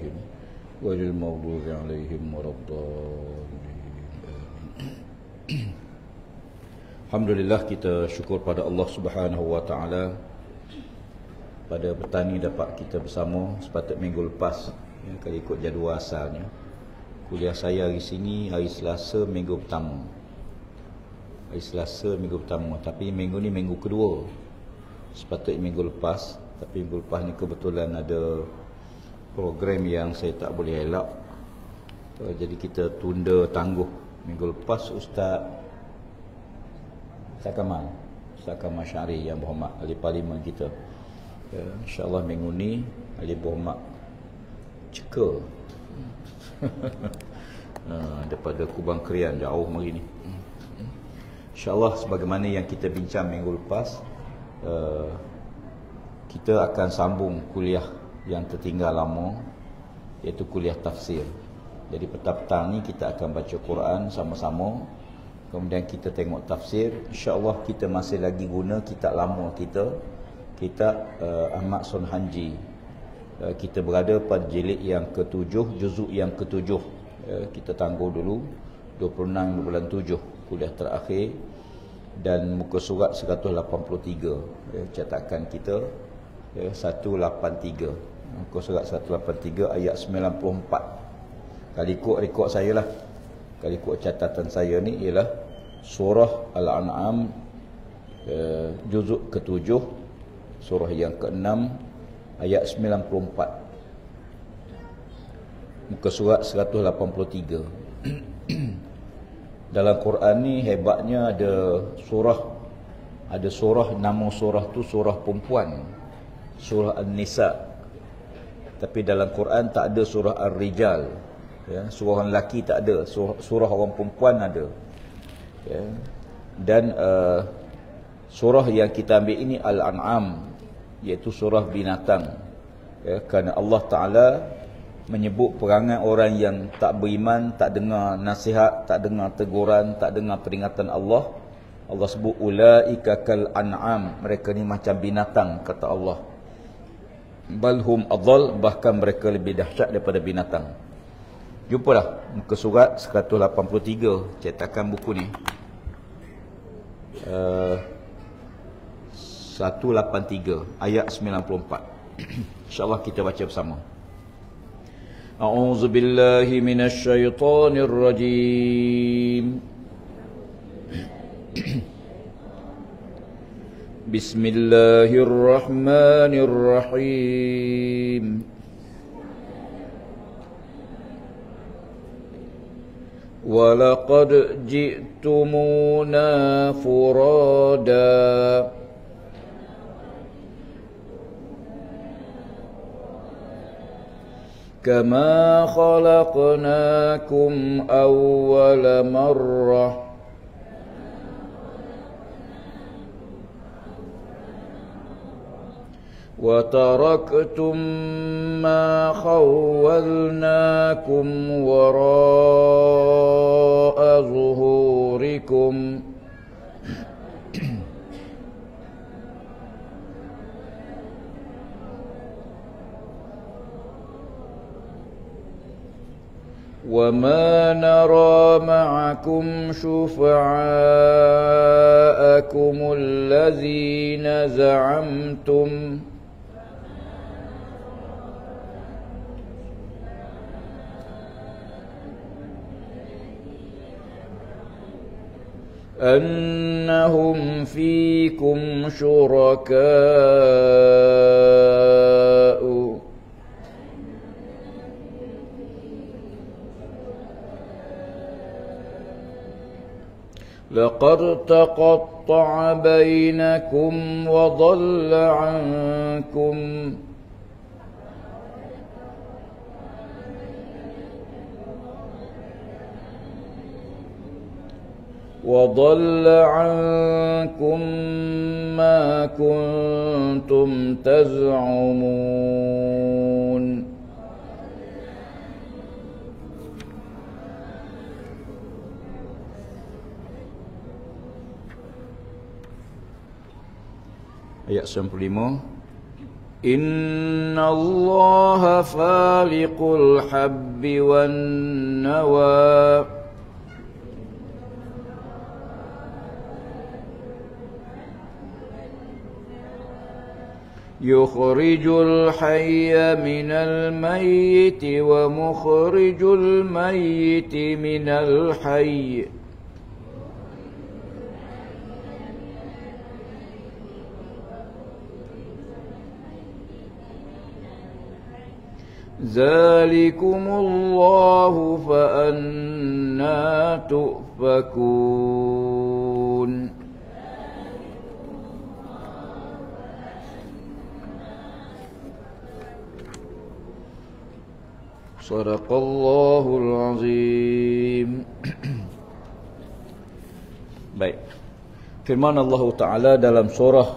alaihim ghairil maghdubi alaihim waladdallin. Alhamdulillah, kita syukur pada Allah Subhanahu wa taala. Pada petang ni dapat kita bersama. Sepatut minggu lepas ya, kalau ikut jadual asalnya kuliah saya hari sini hari Selasa minggu pertama. Hari Selasa minggu pertama, tapi minggu ni minggu kedua. Sepatutnya minggu lepas, tapi minggu lepas ni kebetulan ada program yang saya tak boleh elak. Jadi kita tunda tangguh. Minggu lepas Ustaz Kamal Syari yang berhormat ahli parlimen kita, InsyaAllah minggu ni ahli berhormat Ceka daripada Kubang Krian, jauh hari ni. InsyaAllah sebagaimana yang kita bincang minggu lepas, kita akan sambung kuliah yang tertinggal lama, iaitu kuliah tafsir. Jadi petang-petang ni kita akan baca Quran sama-sama, kemudian kita tengok tafsir. InsyaAllah kita masih lagi guna kitab lama kita, kitab Ahmad Sonhanji. Kita berada pada jilid yang ke-7, juzuk yang ke-7. Kita tangguh dulu 26 bulan 7 kuliah terakhir, dan muka surat 183, cetakan kita 183, muka surat 183 ayat 94. Kalau ikut rekod saya lah, kalau ikut catatan saya ni ialah surah Al-An'am juzuk ke-7, surah yang ke-6 ayat 94, muka surat 183. Dalam Quran ni hebatnya ada surah, nama surah tu surah perempuan, surah An-Nisa. Tapi dalam Quran tak ada surah Ar-Rijal, ya, surah orang lelaki tak ada, surah orang perempuan ada, ya. Dan surah yang kita ambil ini Al-An'am, iaitu surah binatang, ya, kerana Allah Ta'ala menyebut perangai orang yang tak beriman, tak dengar nasihat, tak dengar teguran, tak dengar peringatan Allah. Allah sebut ulaika kal an'am, mereka ni macam binatang, kata Allah. Balhum adall, bahkan mereka lebih dahsyat daripada binatang. Jumpalah muka surat 183 cetakan buku ni. 183 ayat 94. InsyaAllah kita baca bersama. A'udzu billahi minasy syaithanir rajim. Bismillahirrahmanirrahim. وَلَقَدْ جِئْتُمُونَا فُرَادًا كَمَا خَلَقْنَاكُمْ أَوَّلَ مَرَّةٍ وَتَرَكْتُمْ مَا خَوَّلْنَاكُمْ وَرَاءَ ظُهُورِكُمْ وَمَا نَرَى مَعَكُمْ شُفَعَاءَكُمُ الَّذِينَ زَعَمْتُمْ أنهم فيكم شركاء لقد تقطع بينكم وضل عنكم ما كنتم تزعمون Ayat 95. Innallaha faliqul habbi wan nawa. Yukhrijul hayya minal mayyiti wa mukhrijul mayyiti minal hayy. Zalikumullahu fa anna tu'fakun. Sadaqallahul azim. Baik. Firman Allah Ta'ala dalam surah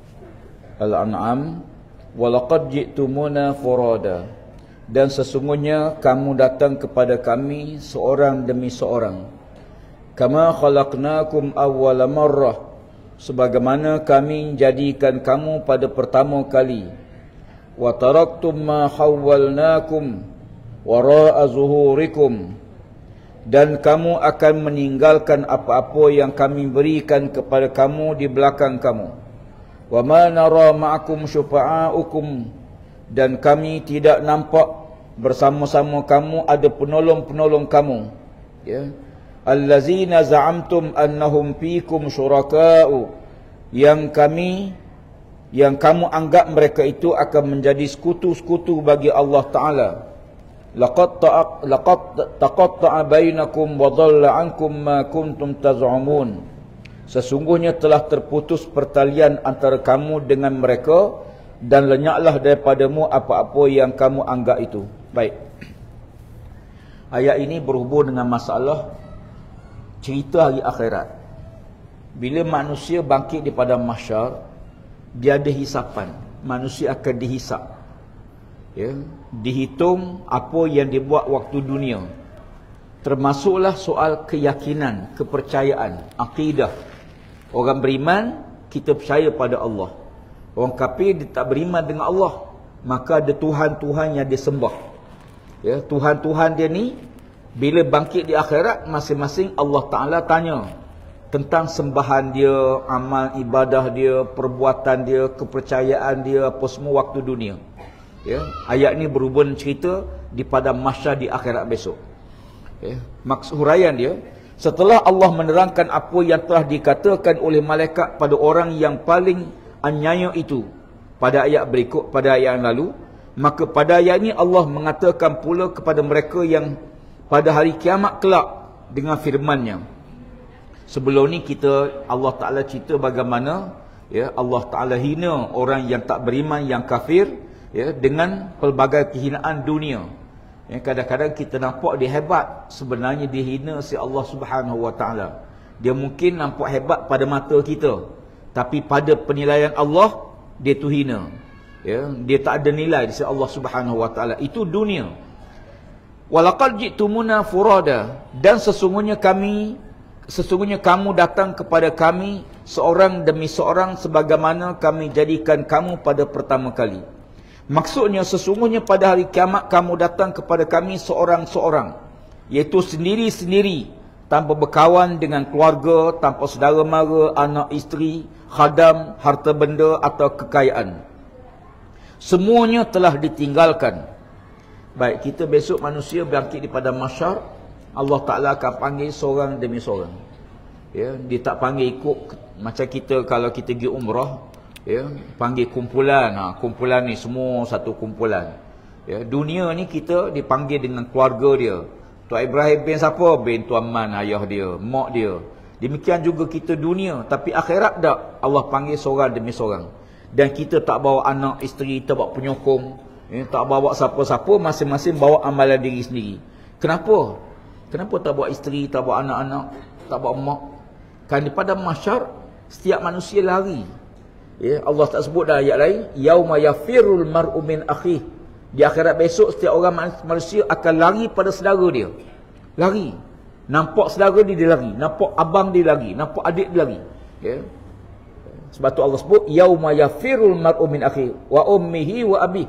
Al-An'am, "Walaqad ji'tumuna furada." Dan sesungguhnya kamu datang kepada kami seorang demi seorang. Kama khalaqnakum awwala marrah, sebagaimana kami jadikan kamu pada pertama kali. Wa taraktum ma khawwalnakum wara'a zuhurikum, dan kamu akan meninggalkan apa-apa yang kami berikan kepada kamu di belakang kamu. Wa ma nara ma'akum syufa'aukum, dan kami tidak nampak bersama-sama kamu ada penolong-penolong kamu, ya, allazina za'amtum annahum fikum syuraka'u, yang kamu anggap mereka itu akan menjadi sekutu-sekutu bagi Allah Ta'ala. Laqad taqatta'a bainakum wa dhalla 'ankum ma kuntum taz'umun. Sesungguhnya telah terputus pertalian antara kamu dengan mereka, dan lenyaklah daripadamu apa-apa yang kamu anggap itu. Baik. Ayat ini berhubung dengan masalah cerita hari akhirat. Bila manusia bangkit di padang mahsyar, dia ada hisapan. Manusia akan dihisap. Ya, dihitung apa yang dibuat waktu dunia. Termasuklah soal keyakinan, kepercayaan, akidah. Orang beriman, kita percaya pada Allah. Orang kafir, dia tak beriman dengan Allah, maka ada Tuhan-Tuhan yang dia sembah. Ya, Tuhan-Tuhan dia ni bila bangkit di akhirat, masing-masing Allah Ta'ala tanya tentang sembahan dia, amal ibadah dia, perbuatan dia, kepercayaan dia, apa semua waktu dunia. Ya, ayat ni berhubung cerita di padang mahsyar di akhirat besok. Ya, maksud huraian dia, setelah Allah menerangkan apa yang telah dikatakan oleh malaikat pada orang yang paling anyaya itu pada ayat berikut, pada ayat yang lalu, maka pada ayat ini Allah mengatakan pula kepada mereka yang pada hari kiamat kelak dengan firman-Nya. Sebelum ni Allah Ta'ala cerita bagaimana, ya, Allah Ta'ala hina orang yang tak beriman, yang kafir, ya, dengan pelbagai kehinaan dunia. Ya, kadang-kadang kita nampak dia hebat, sebenarnya dia hina si Allah Subhanahu Wa Ta'ala. Dia mungkin nampak hebat pada mata kita, tapi pada penilaian Allah, dia tu hina. Ya, dia tak ada nilai di sisi Allah Subhanahu Wa Ta'ala. Itu dunia. Walaqad ji'tumuna furada, dan sesungguhnya kamu datang kepada kami seorang demi seorang, sebagaimana kami jadikan kamu pada pertama kali. Maksudnya sesungguhnya pada hari kiamat kamu datang kepada kami seorang-seorang, iaitu sendiri-sendiri, tanpa berkawan dengan keluarga, tanpa saudara mara, anak isteri, khadam, harta benda atau kekayaan. Semuanya telah ditinggalkan. Baik, kita besok manusia bangkit di padang mahsyar, Allah Ta'ala akan panggil seorang demi seorang. Ya, dia tak panggil ikut macam kita kalau kita pergi umrah, ya, panggil kumpulan. Kumpulan ni semua satu kumpulan. Ya, dunia ni kita dipanggil dengan keluarga dia. Tuan Ibrahim bin siapa? Bin Tuan Man, ayah dia, mak dia. Demikian juga kita dunia, tapi akhirat tak, Allah panggil seorang demi seorang. Dan kita tak bawa anak, isteri, tak bawa penyokong, ya, tak bawa siapa-siapa, masing-masing bawa amalan diri sendiri. Kenapa? Kenapa tak bawa isteri, tak bawa anak-anak, tak bawa mak? Kan di padang mahsyar setiap manusia lari. Ya, Allah tak sebut dah ayat lain, yauma yafirul mar'u min akhih. Di akhirat besok setiap orang manusia akan lari pada saudara dia. Lari. Nampak saudara dia lari, nampak abang dia lari, nampak adik dia lari. Ya. Sebab tu Allah sebut yauma yafirul mar'u min akhi wa ummihi wa abi.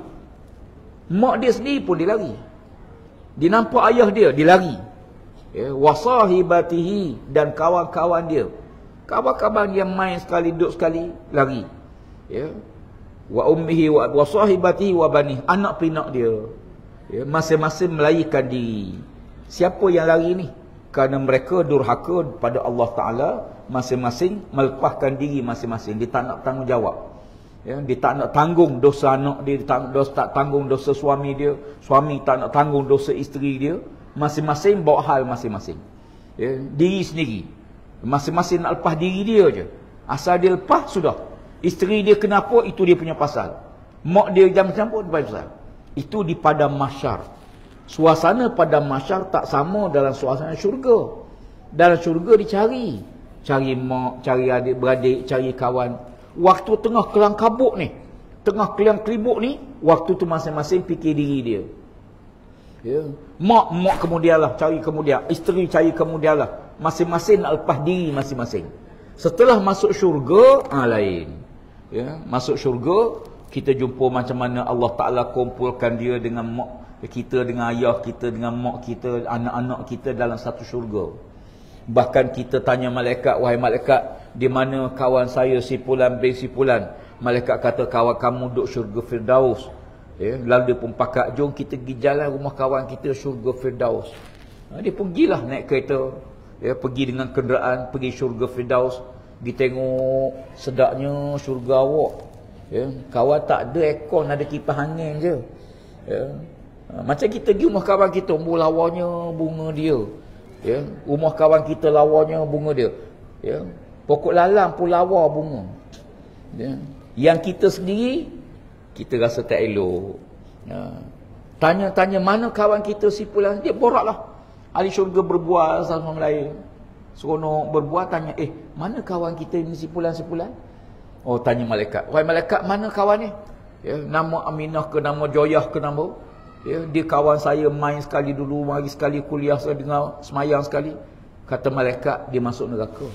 Mak dia sendiri pun dia lari. Dia nampak ayah dia lari. Ya, wa sahibatihi, dan kawan-kawan dia. Kawan-kawan dia main sekali, duduk sekali, lari. Ya. Wa ummihi wa sahibatihi wa bani, anak pinak dia. Ya, masing-masing melarikan diri. Siapa yang lari ni? Kerana mereka durhaka pada Allah Ta'ala, masing-masing melepaskan diri masing-masing. Dia tak nak tanggungjawab. Ya, dia tak nak tanggung dosa anak dia, tak tanggung dosa suami dia, suami tak nak tanggung dosa isteri dia. Masing-masing bawa hal masing-masing. Ya, diri sendiri. Masing-masing nak lepas diri dia je. Asal dia lepas, sudah. Isteri dia kenapa, itu dia punya pasal. Mak dia jam campur, dia punya pasal. Itu di padang mahsyar. Suasana padang mahsyar tak sama dalam suasana syurga. Dalam syurga dicari. Cari mak, cari adik-beradik, cari kawan. Waktu tengah kelang kabut ni, tengah kelang kelibuk ni, waktu tu masing-masing fikir diri dia. Ya. Mak kemudian lah, cari kemudian. Isteri cari kemudian lah. Masing-masing nak lepas diri masing-masing. Setelah masuk syurga, lain. Ya. Masuk syurga, kita jumpa macam mana Allah Ta'ala kumpulkan dia dengan mak kita, dengan ayah kita, dengan mak kita, anak-anak kita dalam satu syurga. Bahkan kita tanya malaikat, wahai malaikat, di mana kawan saya si Fulan bin si Fulan? Malaikat kata, kawan kamu duduk syurga Firdaus. Ya, lalu dia pun pakat, jom kita pergi jalan rumah kawan kita syurga Firdaus. Dia pun pergilah naik kereta, ya, pergi dengan kenderaan, pergi syurga Firdaus. Pergi tengok sedapnya syurga awak. Ya, kawan tak ada aircon, ada kipas angin je. Ya. Macam kita pergi rumah kawan kita, lawanya bunga dia. Ya, rumah kawan kita lawanya bunga dia. Ya, pokok lalang pun lawa bunga. Ya. Yang kita sendiri, kita rasa tak elok. Ya. Tanya-tanya mana kawan kita si Fulan, dia boraklah. Ahli syurga berbual sama lain. Seronok berbual, tanya, mana kawan kita ni si Fulan? Oh, tanya malaikat. Wahai malaikat, mana kawan ni? Ya, nama Aminah ke, nama Joyah ke, nama? Ya, dia kawan saya, main sekali dulu, mari sekali kuliah, saya dengar semayang sekali. Kata malaikat, dia masuk neraka.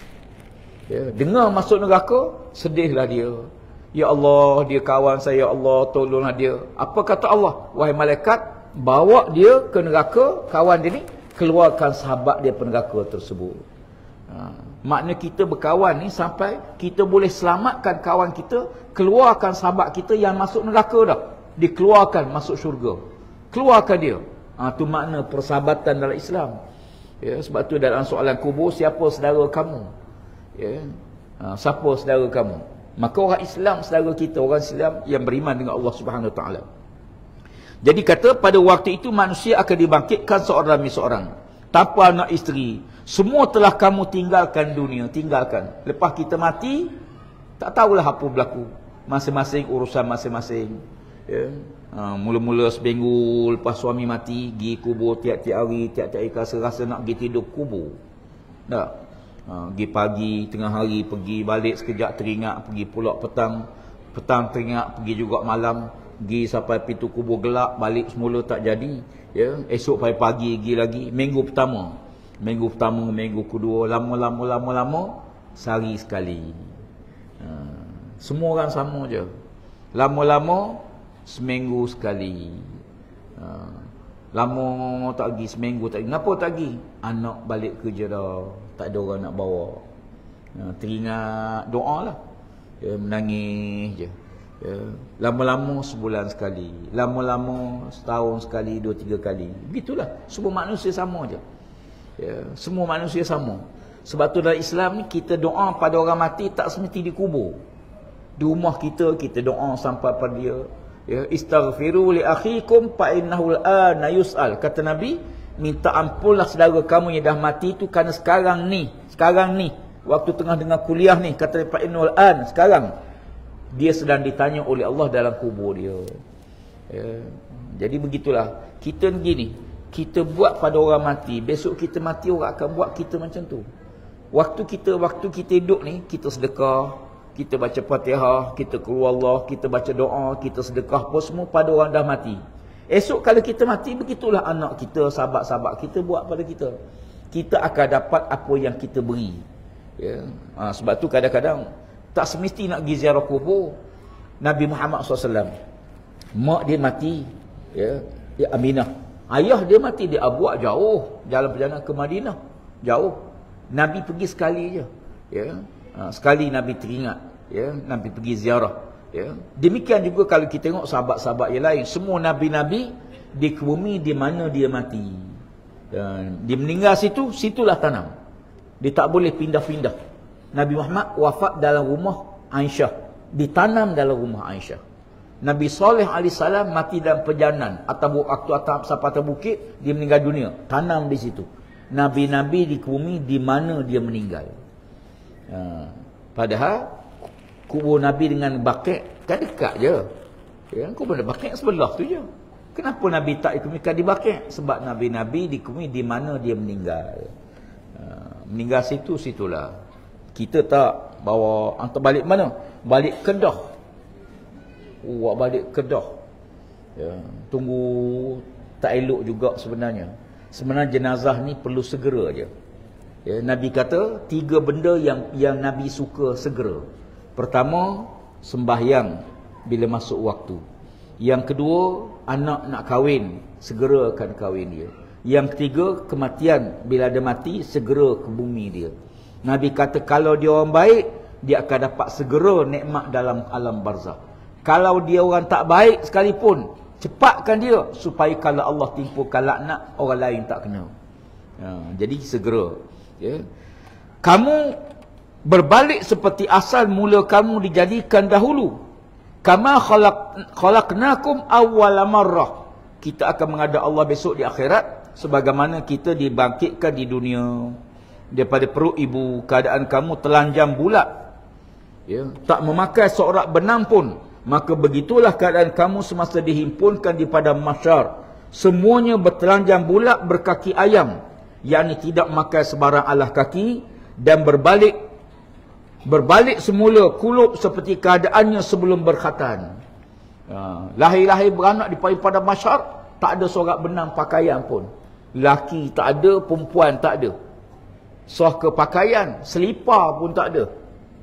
Ya, dengar masuk neraka, sedihlah dia. Ya Allah, dia kawan saya, ya Allah, tolonglah dia. Apa kata Allah? Wahai malaikat, bawa dia ke neraka, kawan dia ni, keluarkan sahabat dia ke neraka tersebut. Makna kita berkawan ni sampai kita boleh selamatkan kawan kita, keluarkan sahabat kita yang masuk neraka dah. Dikeluarkan masuk syurga. Keluarkan dia. Tu makna persahabatan dalam Islam. Ya, sebab tu dalam soalan kubur, siapa saudara kamu? Ya, siapa saudara kamu? Maka orang Islam saudara kita, orang Islam yang beriman dengan Allah Subhanahu Wa Taala. Jadi kata pada waktu itu manusia akan dibangkitkan seorang demi seorang, tanpa anak isteri. Semua telah kamu tinggalkan dunia, tinggalkan. Lepas kita mati, tak tahulah apa berlaku. Masing-masing urusan masing-masing. Ya. Mula-mula seminggu lepas suami mati, pergi kubur tiap-tiap hari, rasa nak pergi tidur kubur. Tak. Pergi pagi, tengah hari pergi, balik sekejap teringat, pergi pulak petang teringat, pergi juga malam, pergi sampai pintu kubur gelap, balik semula tak jadi. Ya. Esok pagi pergi lagi. Minggu pertama, minggu kedua, lama, sehari sekali. Semua orang sama je. Lama-lama seminggu sekali. Lama tak pergi, seminggu tak pergi. Kenapa tak pergi? Anak balik kerja dah, tak ada orang nak bawa. Teringat doa lah. Ya, menangis je. Ya. Lama-lama sebulan sekali, lama-lama setahun sekali, 2-3 kali. Begitulah. Semua manusia sama je. Ya, semua manusia sama. Sebab tu dalam Islam ni kita doa pada orang mati tak semesti dikubur. Di rumah kita doa sampai pada dia. Ya, istaghfiru li akhikum fa innahu al-ana yus'al. Kata Nabi, minta ampunlah saudara kamu yang dah mati tu kerana sekarang ni, waktu tengah dengar kuliah ni, kata fa innahu al-an, sekarang dia sedang ditanya oleh Allah dalam kubur dia. Ya, jadi begitulah. Kita begini, kita buat pada orang mati, besok kita mati orang akan buat kita macam tu. Waktu kita hidup ni, kita sedekah, kita baca Fatihah, kita keluar Allah, kita baca doa, kita sedekah apa semua pada orang dah mati. Esok kalau kita mati, begitulah anak kita, sahabat-sahabat kita buat pada kita. Kita akan dapat apa yang kita beri. Ya. Sebab tu kadang-kadang Tak semesti nak pergi ziarah kubur. Nabi Muhammad SAW, mak dia mati, ya, Aminah. Ayah dia mati di Abuak, jauh, jalan perjalanan ke Madinah, jauh. Nabi pergi sekali je, ya. Sekali Nabi teringat, ya, Nabi pergi ziarah, ya. Demikian juga kalau kita tengok sahabat-sahabat yang lain, semua nabi-nabi di bumi di mana dia mati, dan dia meninggal situ, situlah tanam. Dia tak boleh pindah-pindah. Nabi Muhammad wafat dalam rumah Aisyah, ditanam dalam rumah Aisyah. Nabi Saleh AS mati dalam perjalanan atas bukit, dia meninggal dunia, tanam di situ. Nabi-nabi di bumi di mana dia meninggal. Padahal kubur Nabi dengan Baqi' kan dekat je. Ya, kubur Baqi' sebelah tu je. Kenapa Nabi tak ikumikan di Baqi'? Sebab Nabi-nabi di bumi di mana dia meninggal. Meninggal situlah. Kita tak bawa hantar balik mana? Balik Kedah. Balik Kedah. Ya, tunggu tak elok juga sebenarnya. Sebenarnya jenazah ni perlu segera je. Ya, Nabi kata 3 benda yang Nabi suka segera. Pertama, sembahyang bila masuk waktu. Yang kedua, anak nak kahwin, segera akan kahwin dia. Yang ketiga, kematian, bila dia mati, segera ke bumi dia. Nabi kata kalau dia orang baik, dia akan dapat segera nikmat dalam alam barzakh. Kalau dia orang tak baik sekalipun, cepatkan dia supaya kalau Allah timpakan laknat, orang lain tak kena. Jadi segera. Ya. Kamu berbalik seperti asal mula kamu dijadikan dahulu. Kama khalaqnakum awwala marrah. Kita akan menghadap Allah besok di akhirat sebagaimana kita dibangkitkan di dunia. Daripada perut ibu, keadaan kamu telanjang bulat. Ya, tak memakai seorak benang pun. Maka begitulah keadaan kamu semasa dihimpunkan di padang mahsyar. Semuanya bertelanjang bulat berkaki ayam, yakni tidak memakai sebarang alas kaki, dan berbalik semula kulub seperti keadaannya sebelum berkhatan. Lahir-lahir beranak di padang mahsyar, tak ada seorak benang pakaian pun. Laki tak ada, perempuan tak ada. Soh ke pakaian, selipar pun tak ada.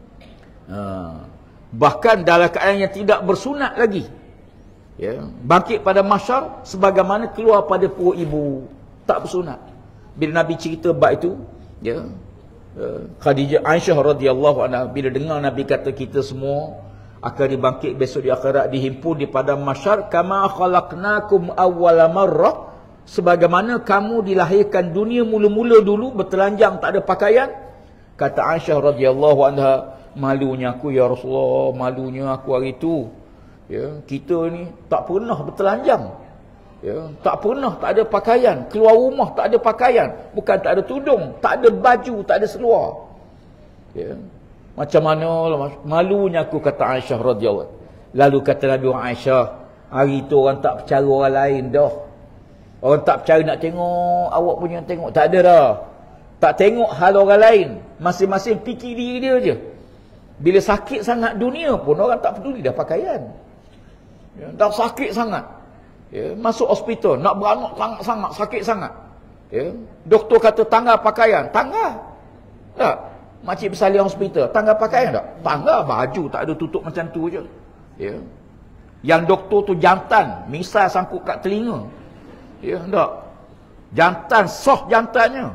Bahkan dalam keadaan yang tidak bersunat lagi. Ya, bangkit pada mahsyar sebagaimana keluar pada perut ibu, tak bersunat. Bila Nabi cerita bab itu, ya, Khadijah Aisyah radhiyallahu anha bila dengar Nabi kata kita semua akan dibangkit besok di akhirat, dihimpun di padang mahsyar, kama khalaqnakum awwala marrah, sebagaimana kamu dilahirkan dunia mula-mula dulu bertelanjang tak ada pakaian. Kata Aisyah radhiyallahu anha, malunya aku ya Rasulullah, malunya aku hari itu. Ya, kita ni tak pernah bertelanjang. Ya, tak pernah tak ada pakaian, keluar rumah tak ada pakaian, bukan tak ada tudung, tak ada baju, tak ada seluar. Ya. Macam mana malunya aku, kata Aisyah radhiyallahu. Lalu kata Nabi Aisyah, hari itu orang tak percaya orang lain dah. Orang tak percaya nak tengok awak punya tengok, tak ada dah. Tak tengok hal orang lain, masing-masing fikir diri dia je. Bila sakit sangat dunia pun orang tak peduli dah pakaian. Ya, dah sakit sangat. Ya, masuk hospital, nak beranak sangat-sangat, sakit sangat. Ya, doktor kata tanggal pakaian, tanggal. Tak, makcik bersalin hospital, tanggal pakaian tak? Tanggal baju tak ada tutup macam tu je. Ya. Yang doktor tu jantan, misal sangkut kat telinga. Ya, tak. Jantan, soh jantannya.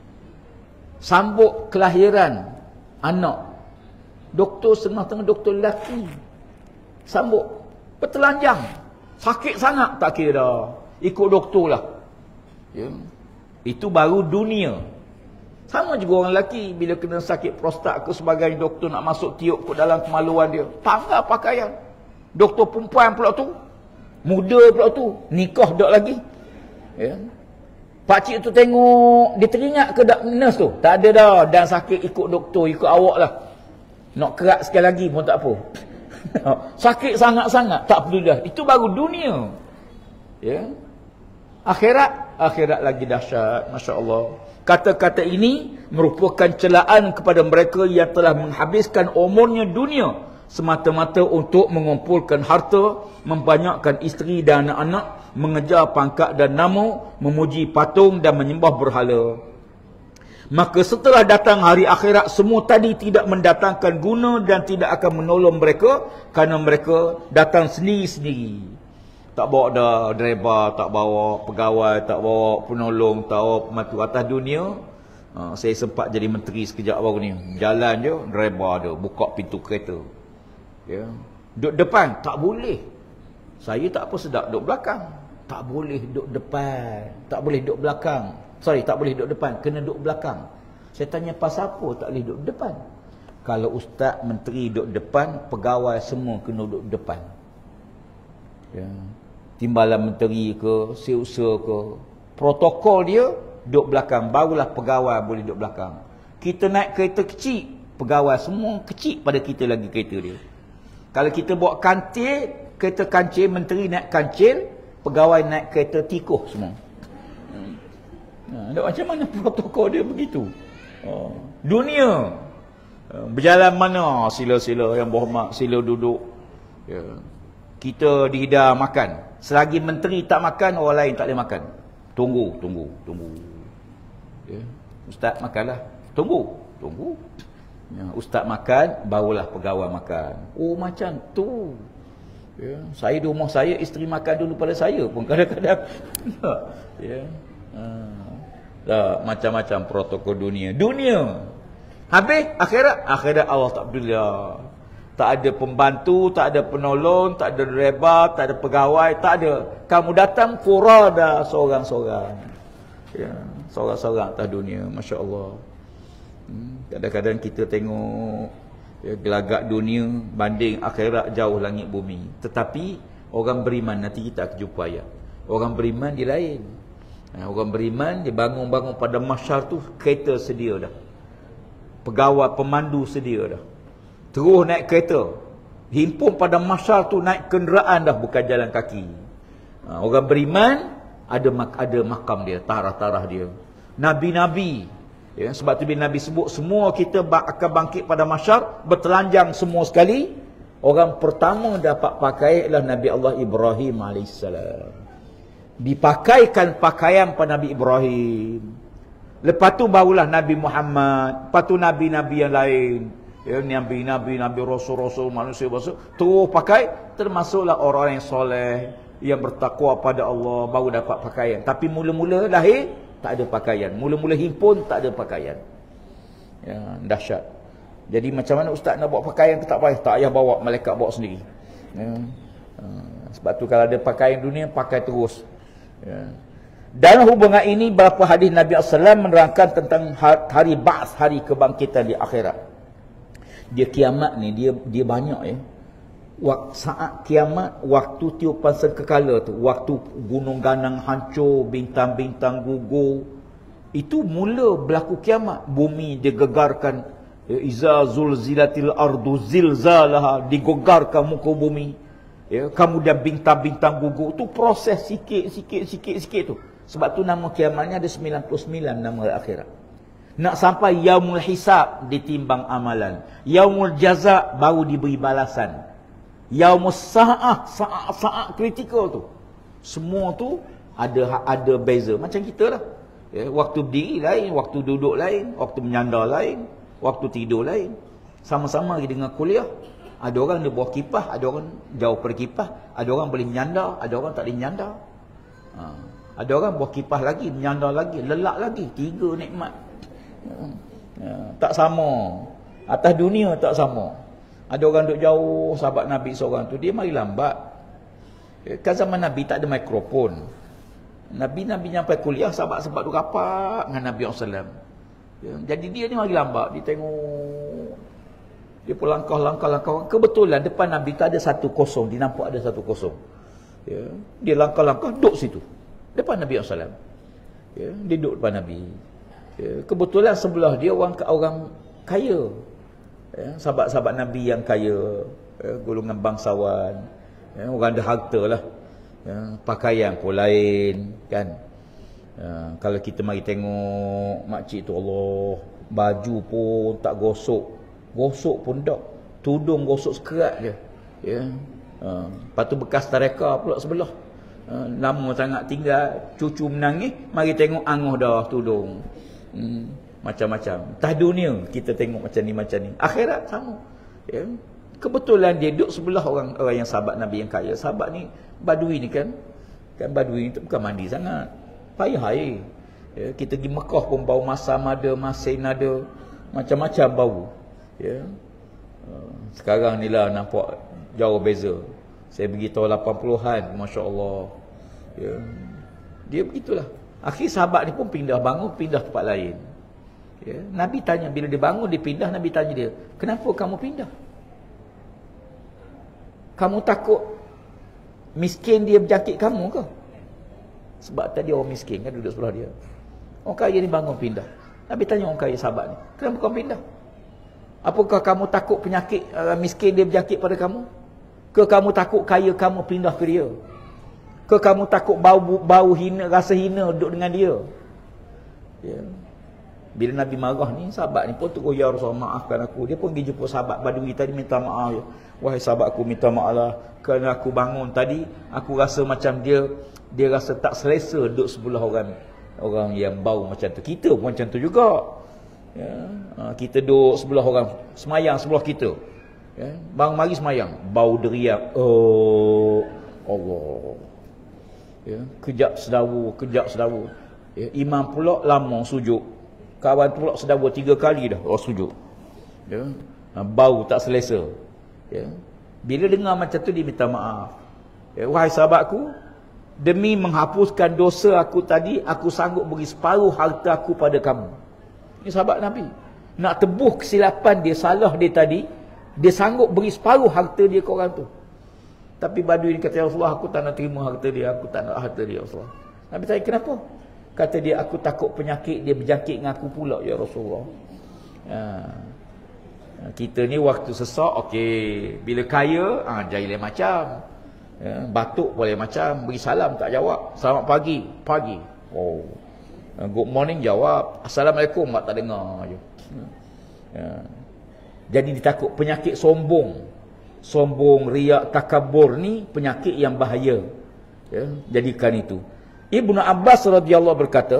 Sambut kelahiran anak. Doktor setengah-tengah doktor lelaki. Sambut bertelanjang. Sakit sangat, tak kira dah. Ikut doktor lah. Ya. Itu baru dunia. Sama juga orang lelaki bila kena sakit prostat ke sebagainya, doktor nak masuk tiup ke dalam kemaluan dia, tanggal pakaian. Doktor perempuan pula tu, muda pula tu, nikah dak lagi. Ya. Pakcik tu tengok, dia teringat ke dak nurse tu? Tak ada dah, dan sakit ikut doktor, ikut awak lah. Nak kerak sekali lagi pun tak apa. Sakit sangat-sangat, tak perlu dah. Itu baru dunia. Ya. Akhirat lagi dahsyat, masya-Allah. Kata-kata ini merupakan celaan kepada mereka yang telah menghabiskan umurnya dunia semata-mata untuk mengumpulkan harta, membanyakkan isteri dan anak-anak, mengejar pangkat dan nama, memuji patung dan menyembah berhala. Maka setelah datang hari akhirat, semua tadi tidak mendatangkan guna dan tidak akan menolong mereka, kerana mereka datang sendiri-sendiri. Tak bawa dah driver, tak bawa pegawai, tak bawa penolong, tak bawa pembantu. Atas dunia, saya sempat jadi menteri sekejap baru ni. Jalan je, driver ada, buka pintu kereta. Ya. Duduk depan, tak boleh. Saya tak apa sedap duduk belakang. Tak boleh duduk depan, tak boleh duduk belakang. Sorry, tak boleh duduk depan, kena duduk belakang. Saya tanya pasal apa tak boleh duduk depan? Kalau ustaz, menteri duduk depan, pegawai semua kena duduk depan. Ya. Timbalan menteri ke, seusaha ke, protokol dia duduk belakang, barulah pegawai boleh duduk belakang. Kita naik kereta kecil, pegawai semua kecil pada kita lagi kereta dia. Kalau kita bawa kancil, kereta kancil, menteri naik kancil, pegawai naik kereta tikuh semua. Macam mana protokol dia begitu? Dunia berjalan mana? Sila-sila yang berhormat, sila duduk. Ya. Kita dihidar makan. Selagi menteri tak makan, orang lain tak boleh makan. Tunggu. Ya. Ustaz makanlah. Tunggu. Ya. Ustaz makan, barulah pegawai makan. Oh, macam tu. Ya. Saya di rumah saya, isteri makan dulu pada saya pun kadang-kadang. Ya. Macam-macam protokol dunia. Habis akhirat Allah tak peduli. Tak ada pembantu, tak ada penolong, tak ada driver, tak ada pegawai, tak ada. Kamu datang furada seorang-seorang. Ya, seorang-seorang atas dunia, masya-Allah. Kadang-kadang kita tengok gelagak dunia banding akhirat jauh langit bumi. Tetapi orang beriman, nanti kita akan jumpa ayat. Orang beriman dia lain. Orang beriman dia bangun-bangun pada mahsyar tu, kereta sedia dah. Pegawai pemandu sedia dah. Terus naik kereta. Himpun pada mahsyar tu, naik kenderaan dah, bukan jalan kaki. Orang beriman ada makam dia, tarah-tarah dia. Nabi-nabi, ya, sebab tu bila Nabi sebut semua kita akan bangkit pada mahsyar, bertelanjang semua sekali. Orang pertama dapat pakai ialah Nabi Allah Ibrahim AS. Dipakaikan pakaian pada Nabi Ibrahim. Lepas tu barulah Nabi Muhammad, lepas tu nabi-nabi yang lain. Ya, nabi-nabi, rasul-rasul, manusia terus pakai, termasuklah orang yang soleh, yang bertakwa pada Allah, baru dapat pakaian. Tapi mula-mula lahir tak ada pakaian. Mula-mula himpun tak ada pakaian. Ya, dahsyat. Jadi macam mana ustaz nak bawa pakaian ke tak payah? Tak payah bawa, malaikat bawa sendiri. Ya. Sebab tu kalau ada pakaian dunia, pakai terus. Ya. Dalam hubungan ini, beberapa hadis Nabi SAW menerangkan tentang hari ba'ats, hari kebangkitan di akhirat. Dia kiamat ni, dia banyak ya. Saat kiamat, waktu tiupan sangkakala tu, waktu gunung ganang hancur, bintang-bintang gugur, itu mula berlaku kiamat. Bumi digegarkan, iza zulzilatil ardu zilzalaha, digegarkan muka bumi. Ya, kemudian bintang-bintang gugur tu proses sikit tu. Sebab tu nama kiamatnya ada 99 nama akhirat. Nak sampai yaumul hisab, ditimbang amalan. Yaumul jaza, baru diberi balasan. Yaumul saat kritikal tu. Semua tu ada beza. Macam kita lah. Ya, waktu berdiri lain, waktu duduk lain, waktu menyandar lain, waktu tidur lain. Sama-sama dengan kuliah. Ada orang dia bawa kipah, ada orang jauh pada kipah, ada orang boleh menyandar, ada orang tak boleh menyandar. Ada orang bawa kipah lagi, menyandar lagi, lelak lagi. 3 nikmat. Tak sama. Atas dunia tak sama. Ada orang duduk jauh, sahabat Nabi seorang tu, dia mari lambat. Kan zaman Nabi tak ada mikrofon. Nabi nyampai kuliah, sahabat-sahabat tu rapat dengan Nabi SAW. Jadi dia ni mari lambat. Dia tengok, dia pun langkah. Kebetulan depan Nabi tak ada 1-0. Dia nampak ada 1-0. Ya. Dia langkah-langkah duduk situ depan Nabi SAW. Ya. Dia duduk depan Nabi. Ya. Kebetulan sebelah dia orang kaya. Ya. Sahabat-sahabat Nabi yang kaya. Ya. Golongan bangsawan. Ya. Orang ada harta lah. Ya. Pakaian pun lain. Kan. Ya. Kalau kita mari tengok makcik tu, Allah, baju pun tak gosok. Gosok pun tak. Tudung gosok sekerat je. Ya. Lepas tu bekas tareka pula sebelah. Lama sangat tinggal. Cucu menangis. Mari tengok angoh dah tudung. macam-macam. Tah dunia kita tengok macam ni. Akhirat sama. Ya. Kebetulan dia duduk sebelah orang yang sahabat Nabi yang kaya. Sahabat ni badui ni kan badui ni tu bukan mandi sangat. Payah air. Ya, kita pergi Mekah pun bau masam ada, masin ada, macam-macam bau. Ya. Sekarang ni lah nampak jauh beza. Saya pergi tahun 80-an, masya-Allah. Ya. Dia begitulah. Akhir sahabat ni pun pindah tempat lain. Ya. Nabi tanya, bila dia bangun dia pindah, Nabi tanya dia, kenapa kamu pindah? Kamu takut miskin dia berjangkit kamu ke? Sebab tadi orang miskin kan duduk sebelah dia. Orang kaya ni bangun pindah. Nabi tanya orang kaya sahabat ni, kenapa kamu pindah? Apakah kamu takut penyakit miskin dia berjangkit pada kamu? Ke kamu takut kaya kamu pindah ke dia? Ke kamu takut bau hina, rasa hina duduk dengan dia? Ya. Bila Nabi marah ni, sahabat ni pun terus, ya Rasulullah, maafkan aku. Dia pun pergi jumpa sahabat badui tadi, minta maaf. Ya. Wahai sahabat aku, minta maaf lah. Kerana aku bangun tadi, aku rasa macam dia rasa tak selesa duduk sebelah orang yang bau macam tu. Kita pun macam tu juga. Ya. Kita duduk sebelah orang, semayang sebelah kita. Ya. Bang mari semayang, bau deriak. Oh, Allah. Ya. Kejap sedawa. Ya. Imam pula lama sujud. Kawan tu pula sedara 3 kali dah sujud. Ya. Bau tak selesa. Ya. Bila dengar macam tu dia minta maaf. Ya. Wahai sahabatku, demi menghapuskan dosa aku tadi, aku sanggup beri separuh harta aku pada kamu. Ini sahabat Nabi. Nak tebuh kesilapan dia, salah dia tadi, dia sanggup beri separuh harta dia ke orang tu. Tapi badui ni kata, ya Rasulullah, aku tak nak terima harta dia, aku tak nak harta dia, Rasulullah. Nabi tanya, kenapa? Kata dia, aku takut penyakit dia berjangkit dengan aku pula, ya Rasulullah. Kita ni waktu sesak, okey. Bila kaya, jahil macam. Ya, batuk boleh macam. Beri salam tak jawab. Selamat pagi. Oh. Good morning jawab. Assalamualaikum tak dengar je. Ya. Jadi ditakut penyakit sombong. Sombong, riak, takabur ni penyakit yang bahaya. Ya, jadikan itu. Ibnu Abbas radhiyallahu berkata,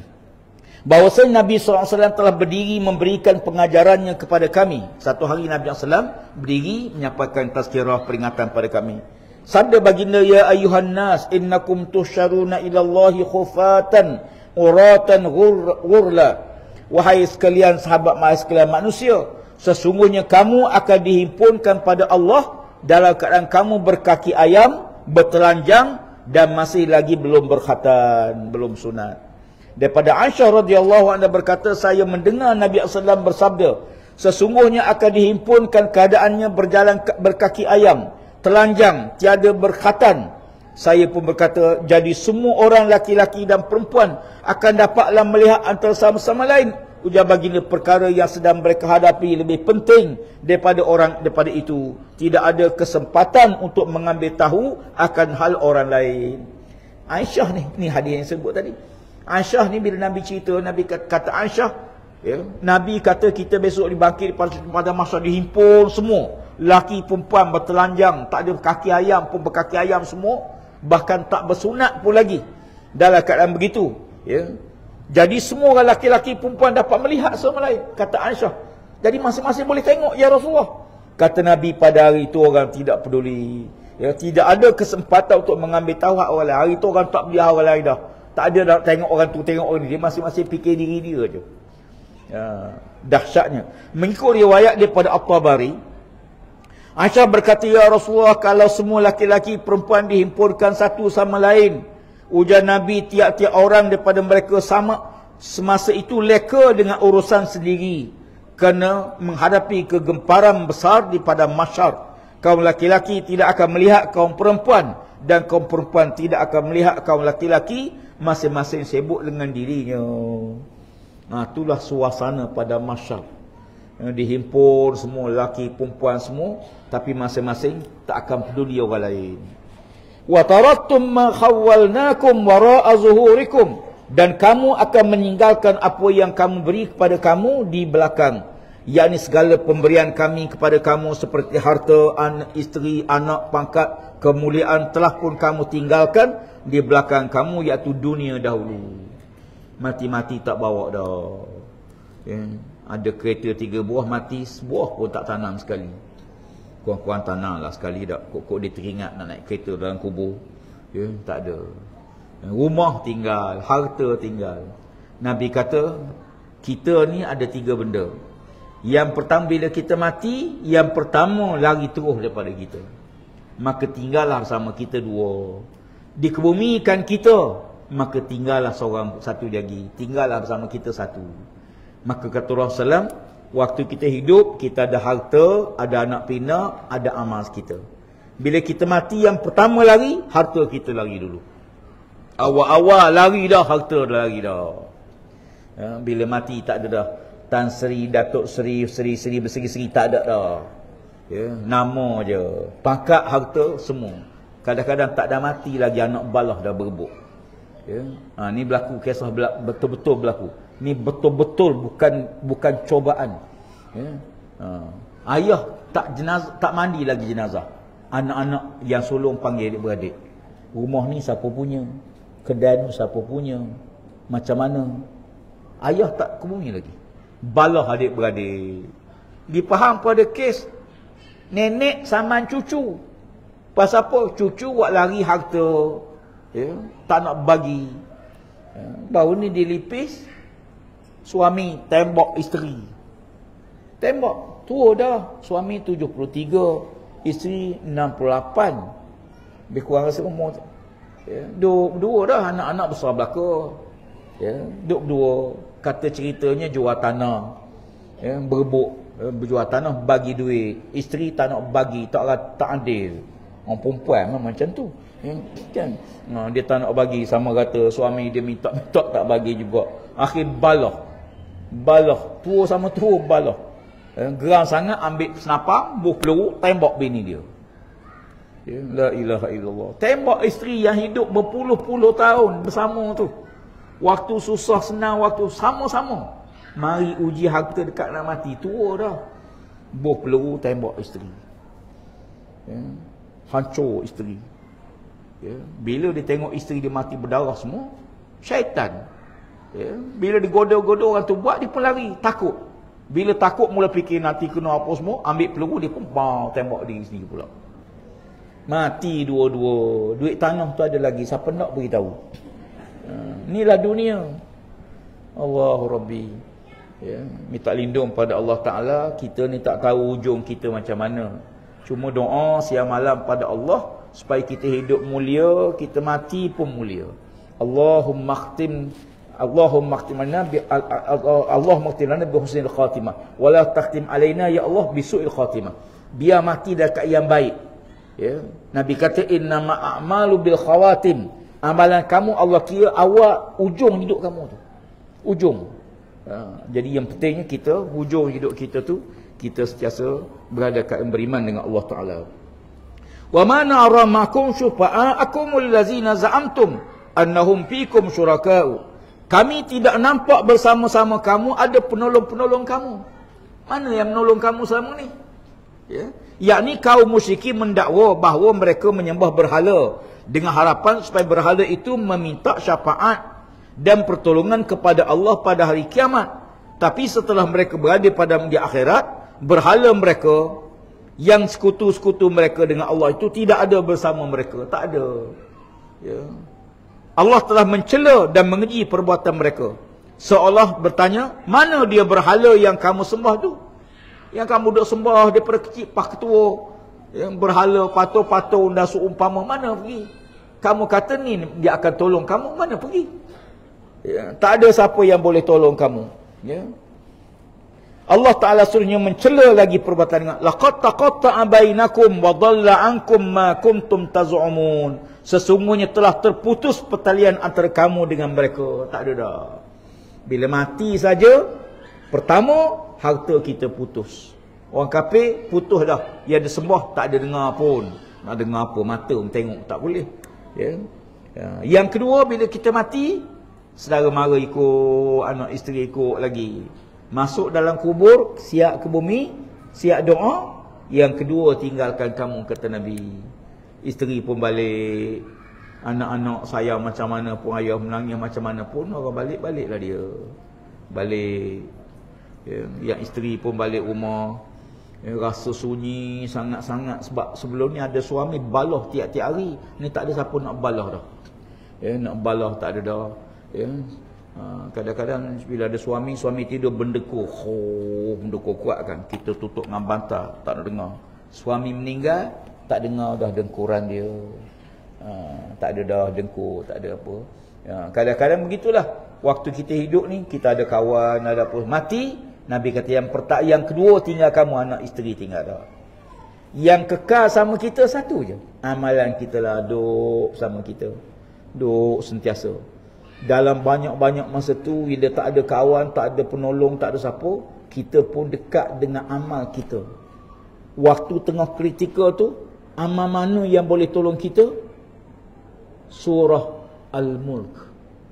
bahawasanya Nabi SAW telah berdiri memberikan pengajarannya kepada kami. Satu hari Nabi SAW berdiri menyampaikan tazkirah peringatan pada kami. Sabda baginda, ya ayuhan nas, innakum tusyaruna ilallahi khufatan uratan ghurla. Wahai sekalian sahabat, wahai sekalian manusia, sesungguhnya kamu akan dihimpunkan pada Allah dalam keadaan kamu berkaki ayam, bertelanjang, dan masih lagi belum berkhatan, belum sunat. Daripada Aisyah radhiyallahu anha berkata, saya mendengar Nabi SAW bersabda, sesungguhnya akan dihimpunkan keadaannya berjalan berkaki ayam, telanjang, tiada berkhatan. Saya pun berkata, jadi semua orang laki-laki dan perempuan akan dapatlah melihat antara sama-sama lain. Ujar baginda, perkara yang sedang mereka hadapi lebih penting daripada itu. Tidak ada kesempatan untuk mengambil tahu akan hal orang lain. Aisyah ni hadis yang sebut tadi. Aisyah ni bila Nabi cerita, Nabi kata Aisyah, ya, Nabi kata kita besok dibangkit pada masa dihimpun semua. Laki perempuan bertelanjang, tak ada kaki ayam pun berkaki ayam semua. Bahkan tak bersunat pun lagi. Dalam keadaan begitu, ya. Jadi semua orang laki-laki perempuan dapat melihat sama lain, kata Aisyah. Jadi masing-masing boleh tengok, ya Rasulullah. Kata Nabi, pada hari itu orang tidak peduli. Ya, tidak ada kesempatan untuk mengambil tahu hak orang lain. Hari itu orang tak beli hak orang lain dah. Tak ada nak tengok orang tu, tengok orang ni. Dia masing-masing fikir diri dia je. Ya, dahsyatnya. Mengikut riwayat daripada At-Tabari, Aisyah berkata, ya Rasulullah, kalau semua laki-laki perempuan dihimpunkan satu sama lain, ujar Nabi, tiap-tiap orang daripada mereka sama semasa itu leka dengan urusan sendiri, kerana menghadapi kegemparan besar di padang mahsyar. Kaum laki-laki tidak akan melihat kaum perempuan, dan kaum perempuan tidak akan melihat kaum laki-laki, masing-masing sibuk dengan dirinya. Itulah suasana pada mahsyar. Dihimpun semua laki perempuan semua, tapi masing-masing tak akan peduli orang lain. Wa tarattum ma khawwalnakum wara'a zuhurikum, dan kamu akan meninggalkan apa yang kami beri kepada kamu di belakang, yakni segala pemberian kami kepada kamu seperti harta, anak, isteri, anak, pangkat, kemuliaan telah pun kamu tinggalkan di belakang kamu, iaitu dunia dahulu. Mati-mati tak bawa dah. Ya. Ada kereta 3 buah mati, sebuah pun tak tanam sekali. Kurang-kurang tanam lah sekali dak. Kok dia teringat nak naik kereta dalam kubur. Ya, tak ada. Rumah tinggal, harta tinggal. Nabi kata, kita ni ada 3 benda. Yang pertama, bila kita mati, yang pertama lari terus daripada kita. Maka tinggallah sama kita 2. Dikebumikan kita, maka tinggallah satu lagi. Tinggallah bersama kita 1. Maka kata Rasulullah SAW, waktu kita hidup, kita ada harta, ada anak pinak, ada amal kita. Bila kita mati, yang pertama lari, harta kita lari dulu. Awal-awal lari dah, harta dah lari dah. Ya, bila mati tak ada dah Tan Sri, Datuk Sri, Sri berseri-seri, tak ada dah. Ya, nama je. Pangkat, harta, semua. Kadang-kadang tak ada mati lagi, anak balah dah berebut. Ya. Ni berlaku, kisah betul-betul berlaku. Ni betul-betul bukan cobaan. Ya. Ayah tak mandi lagi jenazah. Anak-anak yang sulung panggil adik-beradik. Rumah ni siapa punya? Kedai ni siapa punya? Macam mana? Ayah tak ke bumi lagi. Balah adik-beradik. Dipaham pada kes nenek saman cucu. Pasal apa? Cucu buat lari harta. Ya, tak nak bagi. Ya, baru ni dilipis. Suami tembak isteri. Tembak. Tua dah. Suami 73. Isteri 68. Lebih kurang rasa umur. Ya, dua dah. Anak-anak besar belaka. Ya, dua. Kata ceritanya jual tanah. Ya, berebut. Berjual tanah, bagi duit. Isteri tak nak bagi. Tak adil. Orang perempuan macam tu. Ya, kan? Dia tak nak bagi. Sama kata suami dia minta tak bagi juga. Akhir balah. Tua sama tua balah. Geram sangat, ambil senapang, buh peluru, tembak bini dia. Ya, la ilaha illallah. Tembak isteri yang hidup berpuluh-puluh tahun bersama tu. Waktu susah senang, waktu sama-sama. Mari uji harta dekat nak mati. Tua dah. Buh peluru, tembak isteri. Ya. Hancur isteri. Ya. Bila dia tengok isteri dia mati berdarah semua, syaitan. Ya. Bila digoda-goda orang tu buat, dia pun lari. Takut. Bila takut mula fikir nanti kena apa semua, ambil peluru, dia pun tembak diri sendiri pula. Mati dua-dua. Duit tanah tu ada lagi. Siapa nak beritahu? Inilah dunia. Allahu Rabbi. Ya, minta lindung pada Allah Ta'ala. Kita ni tak tahu ujung kita macam mana. Cuma doa siang malam pada Allah supaya kita hidup mulia, kita mati pun mulia. Allahumma khtim lana bi husnil khatimah wa la takhtim alaina ya Allah bi su'il khatimah. Biar mati dekat yang baik. Ya. Nabi kata innama a'malu bil khawatim. Amalan kamu Allah kira awal ujung hidup kamu tu. Ujung. Jadi yang pentingnya kita hujung hidup kita tu kita sentiasa berada kat beriman dengan Allah Taala. Wa ma nara ma'akum syufa'akum allazina za'amtum annahum fikum syuraka'u. Kami tidak nampak bersama-sama kamu ada penolong-penolong kamu. Mana yang menolong kamu selama ni? Ya, yakni kaum musyrikin mendakwa bahawa mereka menyembah berhala dengan harapan supaya berhala itu meminta syafaat dan pertolongan kepada Allah pada hari kiamat. Tapi setelah mereka berada pada di akhirat, berhala mereka yang sekutu-sekutu mereka dengan Allah itu tidak ada bersama mereka. Tak ada. Ya. Allah telah mencela dan mengeji perbuatan mereka. Seolah bertanya, mana dia berhala yang kamu sembah tu? Yang kamu duk sembah daripada kecil, pak ketua, yang berhala, patung-patung dan seumpama, mana pergi? Kamu kata ni dia akan tolong kamu, mana pergi? Ya, tak ada siapa yang boleh tolong kamu. Ya. Allah Ta'ala suruhnya mencela lagi perbuatan dengan laqad taqatta'a bainakum wa dhalla 'ankum ma kuntum taz'umun. Sesungguhnya telah terputus pertalian antara kamu dengan mereka. Tak ada dah. Bila mati saja, pertama harta kita putus. Orang kafir putus dah. Dia ada sembah tak ada dengar pun. Nak dengar apa, mata pun tengok tak boleh. Ya. Yang kedua, bila kita mati, saudara mara ikut, anak isteri ikut lagi. Masuk dalam kubur, siap ke bumi, siap doa. Yang kedua, tinggalkan kamu, kata Nabi. Isteri pun balik, anak-anak sayang macam mana pun, ayah menangis macam mana pun, orang balik-baliklah dia. Balik. Yang isteri pun balik rumah, rasa sunyi sangat-sangat. Sebab sebelum ni ada suami balah tiap-tiap hari. Ni tak ada siapa nak balah dah. Nak balah tak ada dah. Kadang-kadang bila ada suami tidur berdekur. Berdekur kuat kan. Kita tutup dengan bantal, tak nak dengar. Suami meninggal, tak dengar dah dengkuran dia. Tak ada dah dengkur, tak ada apa. Kadang-kadang begitulah. Waktu kita hidup ni, kita ada kawan, ada apa. Mati, Nabi kata yang kedua tinggal kamu, anak isteri tinggal dah. Yang kekal sama kita satu je. Amalan kita lah, duk sama kita. Duk sentiasa. Dalam banyak-banyak masa tu, bila tak ada kawan, tak ada penolong, tak ada siapa, kita pun dekat dengan amal kita. Waktu tengah kritikal tu, amal mana yang boleh tolong kita? Surah Al-Mulk.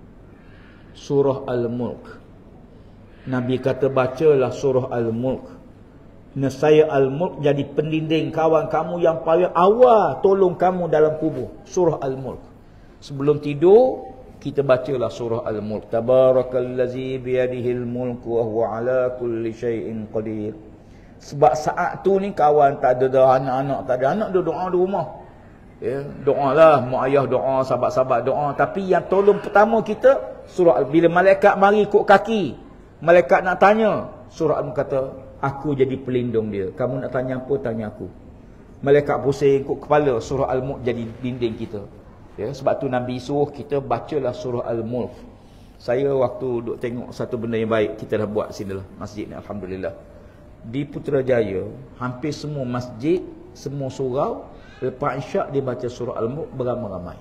Surah Al-Mulk. Nabi kata bacalah surah Al-Mulk. Nescaya Al-Mulk jadi pendinding kawan kamu yang paling awal tolong kamu dalam kubur. Surah Al-Mulk. Sebelum tidur, kita bacalah surah Al-Mulk. Tabarakallazi biyadihil mulku wa huwa ala kulli syai'in qadir. Sebab saat tu ni kawan tak ada dah, anak-anak tak ada. Anak dia doa di rumah. Doalah, mak ayah doa, sahabat-sahabat doa. Tapi yang tolong pertama kita, surah. Bila malaikat mari ikut kaki, malaikat nak tanya, surah Al-Mulk kata, aku jadi pelindung dia. Kamu nak tanya apa, tanya aku. Malaikat pusing ikut kepala, surah Al-Mulk jadi dinding kita. Sebab tu Nabi suruh kita bacalah surah Al-Mulk. Saya waktu duk tengok satu benda yang baik, kita dah buat sini lah, masjid ni, Alhamdulillah. Di Putrajaya, hampir semua masjid, semua surau, lepas isyak dia baca surah Al-Mulk beramai-ramai.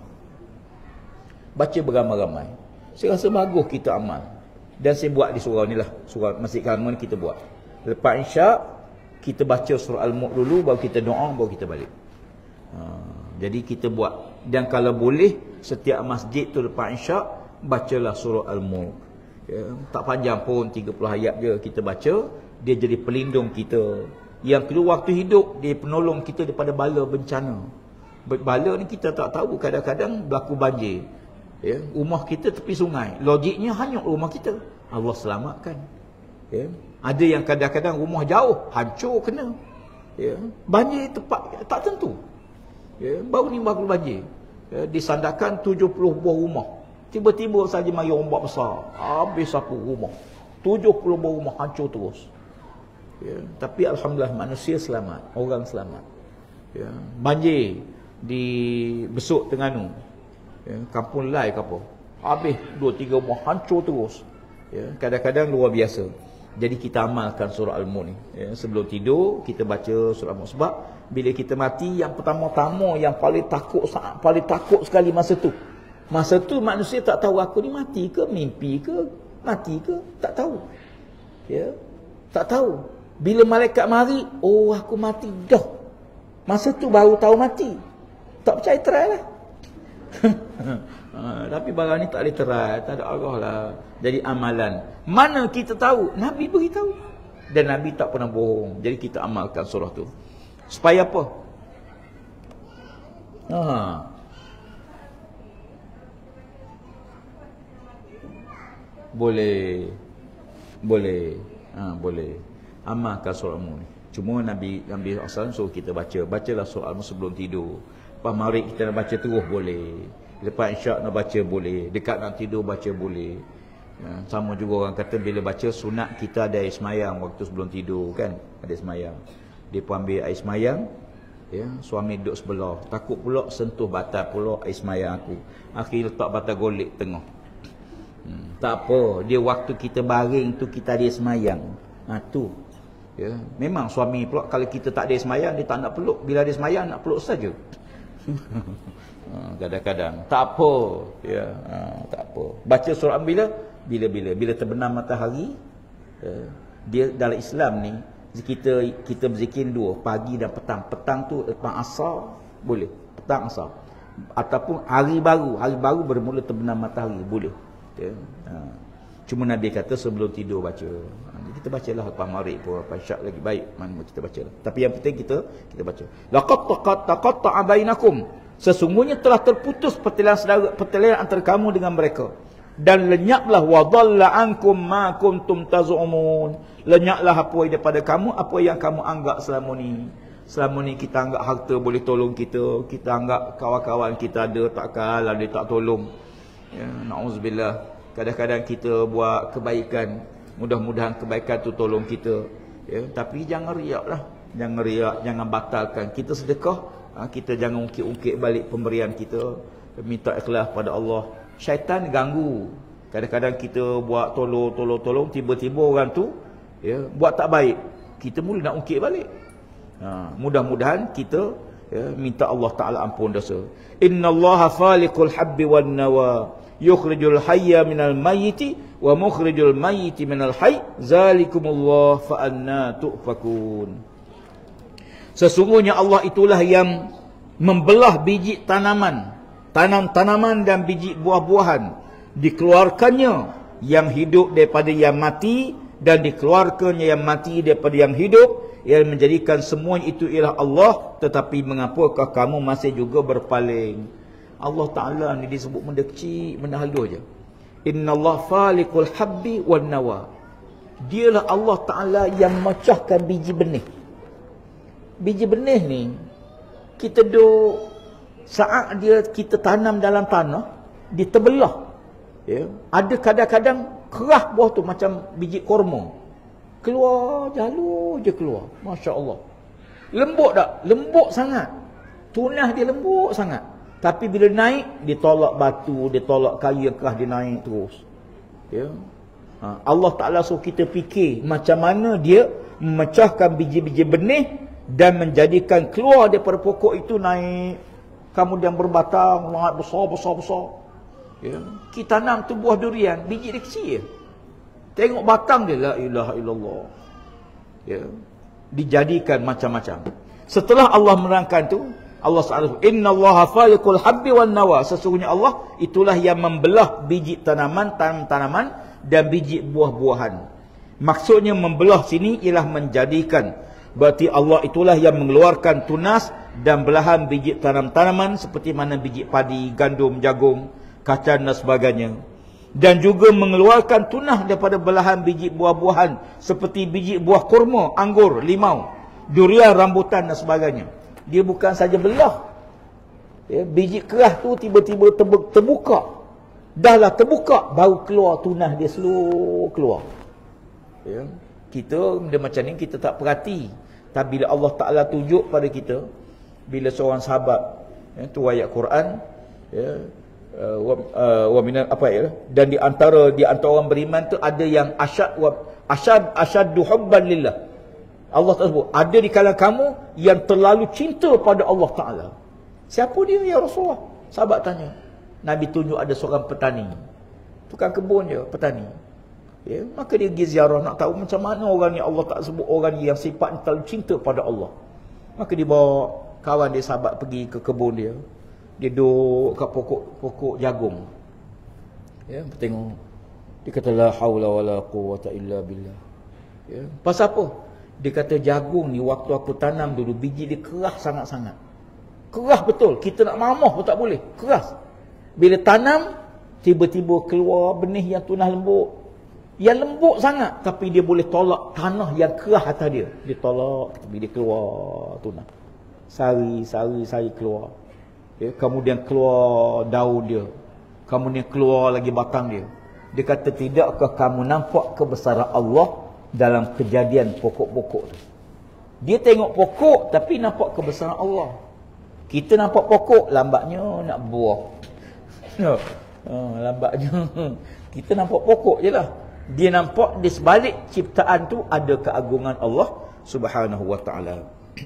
Baca beramai-ramai. Saya rasa bagus kita amal. Dan saya buat di surau ni lah, surau Masjid Karman kita buat. Lepas isyak, kita baca surah Al-Mulk dulu, baru kita doa, baru kita balik. Jadi kita buat. Dan kalau boleh, setiap masjid tu lepas isyak, bacalah surah Al-Mulk. Tak panjang pun, 30 ayat je kita baca. Dia jadi pelindung kita. Yang kedua, waktu hidup, dia penolong kita daripada bala bencana. Bala ni kita tak tahu, kadang-kadang berlaku banjir. Rumah kita tepi sungai, logiknya hanyut rumah kita, Allah selamatkan. Ada yang kadang-kadang rumah jauh, hancur kena. Banjir tempat tak tentu. Baru ni baru banjir, disandarkan 70 buah rumah. Tiba-tiba saja mari ombak besar, habis sapu rumah. 70 buah rumah hancur terus. Tapi Alhamdulillah manusia selamat, orang selamat. Banjir di Besuk Terengganu, Kampung Lai ke apa, habis 2-3 rumah hancur terus. Kadang-kadang luar biasa. Jadi kita amalkan surah Al-Mulk ni. Sebelum tidur kita baca surah Al-Mulk. Sebab bila kita mati, yang pertama-tama yang paling takut sekali masa tu. Masa tu manusia tak tahu aku ni mati ke, mimpi ke, mati ke, tak tahu. Tak tahu. Bila malaikat mari, oh aku mati dah. Masa tu baru tahu mati. Tak percaya, try lah. Tapi barang ni tak boleh try, tak ada arah lah. Jadi amalan, mana kita tahu? Nabi beritahu. Dan Nabi tak pernah bohong. Jadi kita amalkan surah tu. Supaya apa? Boleh. Boleh. Amalkan surah Al-Mulk ni. Cuma Nabi SAW suruh kita bacalah surah Al-Mulk sebelum tidur. Lepas maghrib kita nak baca terus boleh. Lepas isyak nak baca boleh. Dekat nak tidur baca boleh. Sama juga orang kata bila baca sunat kita ada air semayang waktu sebelum tidur kan. Ada semayang. Dia pun ambil air semayang. Suami duduk sebelah. Takut pula sentuh batal pula air semayang aku. Akhirnya letak batal golek tengah. Tak apa. Dia waktu kita baring tu kita ada semayang. Tu. Memang suami pula kalau kita tak ada semayang dia tak nak peluk. Bila ada semayang nak peluk saja. Kadang-kadang tak apa. Tak apa. Baca surah bila terbenam matahari. Dia dalam Islam ni kita berzikir dua, pagi dan petang. Petang tu lepas asar boleh. Petang asar. Ataupun hari baru bermula terbenam matahari boleh. Cuma Nabi kata sebelum tidur baca. Kita bacalah lepas maghrib pun, lepas isyak lagi baik mana kita bacalah. Tapi yang penting kita baca. Laqad taqatta'a bainakum. Sesungguhnya telah terputus pertalian antara kamu dengan mereka. Dan lenyaplah wa dhalla ankum ma kuntum tazumun. Lenyaplah apa daripada kamu apa yang kamu anggap selama ni. Selama ni kita anggap harta boleh tolong kita, kita anggap kawan-kawan kita ada, takkan dia tak tolong. Ya, na'udzubillah. Kadang-kadang kita buat kebaikan, mudah-mudahan kebaikan tu tolong kita. Ya, tapi jangan riak lah. Jangan riak, jangan batalkan. Kita sedekah, kita jangan ungkit-ungkit balik pemberian kita. Minta ikhlas pada Allah. Syaitan ganggu. Kadang-kadang kita buat tolong, tiba-tiba orang tu buat tak baik. Kita mula nak ungkit balik. Mudah-mudahan kita minta Allah Ta'ala ampun dosa. Innallaha faliqul habbi wan nawa, yukhrijul hayya minal mayyiti wa mukhrijul mayyiti minal hayy, zalikumullah fa anna tu'fakun. Sesungguhnya Allah itulah yang membelah biji tanaman, tanaman dan biji buah-buahan, dikeluarkannya yang hidup daripada yang mati dan dikeluarkannya yang mati daripada yang hidup, yang menjadikan semua itu ialah Allah. Tetapi mengapakah kamu masih juga berpaling? Allah Ta'ala ni disebut benda kecil, benda halus je. Innallaha faliqul habbi wan nawa. Dialah Allah Ta'ala yang memecahkan biji benih. Biji benih ni kita duk saat dia kita tanam dalam tanah, dia terbelah. Ya, ada kadang-kadang keras buah tu macam biji korma. Keluar jalur je keluar. Masya-Allah. Lembut tak? Lembut sangat. Tunas dia lembut sangat. Tapi bila naik, dia tolak batu, dia tolak kayu keras, dia naik terus. Ya. Allah Ta'ala suruh kita fikir macam mana dia memecahkan biji-biji benih dan menjadikan keluar daripada pokok itu naik. Kemudian berbatang, naik besar. Ya. Kita tanam tu buah durian, biji dia kecil je. Tengok batang dia, la ilaha illallah. Ya. Dijadikan macam-macam. Setelah Allah menerangkan tu, Allah SWT, innallaha faliqul habbi wan nawa. Sesungguhnya Allah itulah yang membelah biji tanaman dan biji buah-buahan. Maksudnya membelah sini ialah menjadikan. Berarti Allah itulah yang mengeluarkan tunas dan belahan biji tanaman seperti mana biji padi, gandum, jagung, kacang dan sebagainya. Dan juga mengeluarkan tunas daripada belahan biji buah-buahan seperti biji buah kurma, anggur, limau, durian, rambutan dan sebagainya. Dia bukan saja belah. Ya, biji keras tu tiba-tiba terbuka. Dahlah terbuka, baru keluar tunas dia seluruh keluar. Ya. Kita benda macam ni kita tak perhati. Tapi bila Allah Ta'ala tunjuk pada kita, bila seorang sahabat, tu ayat Quran, dan di antara orang beriman tu ada yang asyaddu hubban lillah. Allah Ta'ala sebut, ada di kalangan kamu yang terlalu cinta pada Allah Ta'ala. Siapa dia ya Rasulullah? Sahabat tanya. Nabi tunjuk ada seorang petani. Tukang kebun je, petani. Ya, maka dia pergi ziarah nak tahu macam mana orang ni. Allah tak sebut orang yang sifatnya terlalu cinta pada Allah. Maka dia bawa kawan dia sahabat pergi ke kebun dia. Dia duduk kat pokok jagung. Ya, tengok. Dia kata la haula wala quwwata illa billah. Ya, pasal apa? Dia kata jagung ni waktu aku tanam dulu biji dia keras sangat-sangat. Keras betul. Kita nak mamah pun tak boleh. Keras. Bila tanam tiba-tiba keluar benih yang tunas lembut. Yang lembut sangat tapi dia boleh tolak tanah yang keras atas dia. Dia tolak tapi dia keluar tunas. Sari keluar. Ya, kemudian keluar daun dia. Kemudian keluar lagi batang dia. Dia kata tidakkah kamu nampak kebesaran Allah dalam kejadian pokok-pokok tu. Dia tengok pokok tapi nampak kebesaran Allah. Kita nampak pokok lambatnya nak buah. Lambatnya. Kita nampak pokok je lah. Dia nampak di sebalik ciptaan tu ada keagungan Allah Subhanahu wa ta'ala.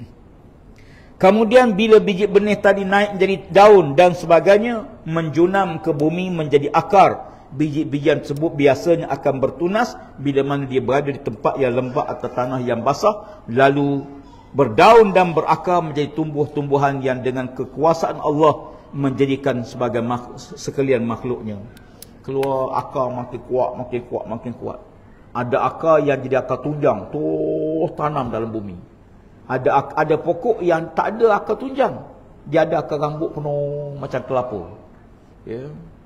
Kemudian bila biji benih tadi naik menjadi daun dan sebagainya, menjunam ke bumi menjadi akar. Biji-bijian tersebut biasanya akan bertunas bila mana dia berada di tempat yang lembap atau tanah yang basah, lalu berdaun dan berakar menjadi tumbuh-tumbuhan yang dengan kekuasaan Allah menjadikan sebagai sekalian makhluknya. Keluar akar makin kuat. Ada akar yang jadi akar tunjang, terus tanam dalam bumi. Ada pokok yang tak ada akar tunjang, dia ada akar rambut penuh macam kelapa. Ya.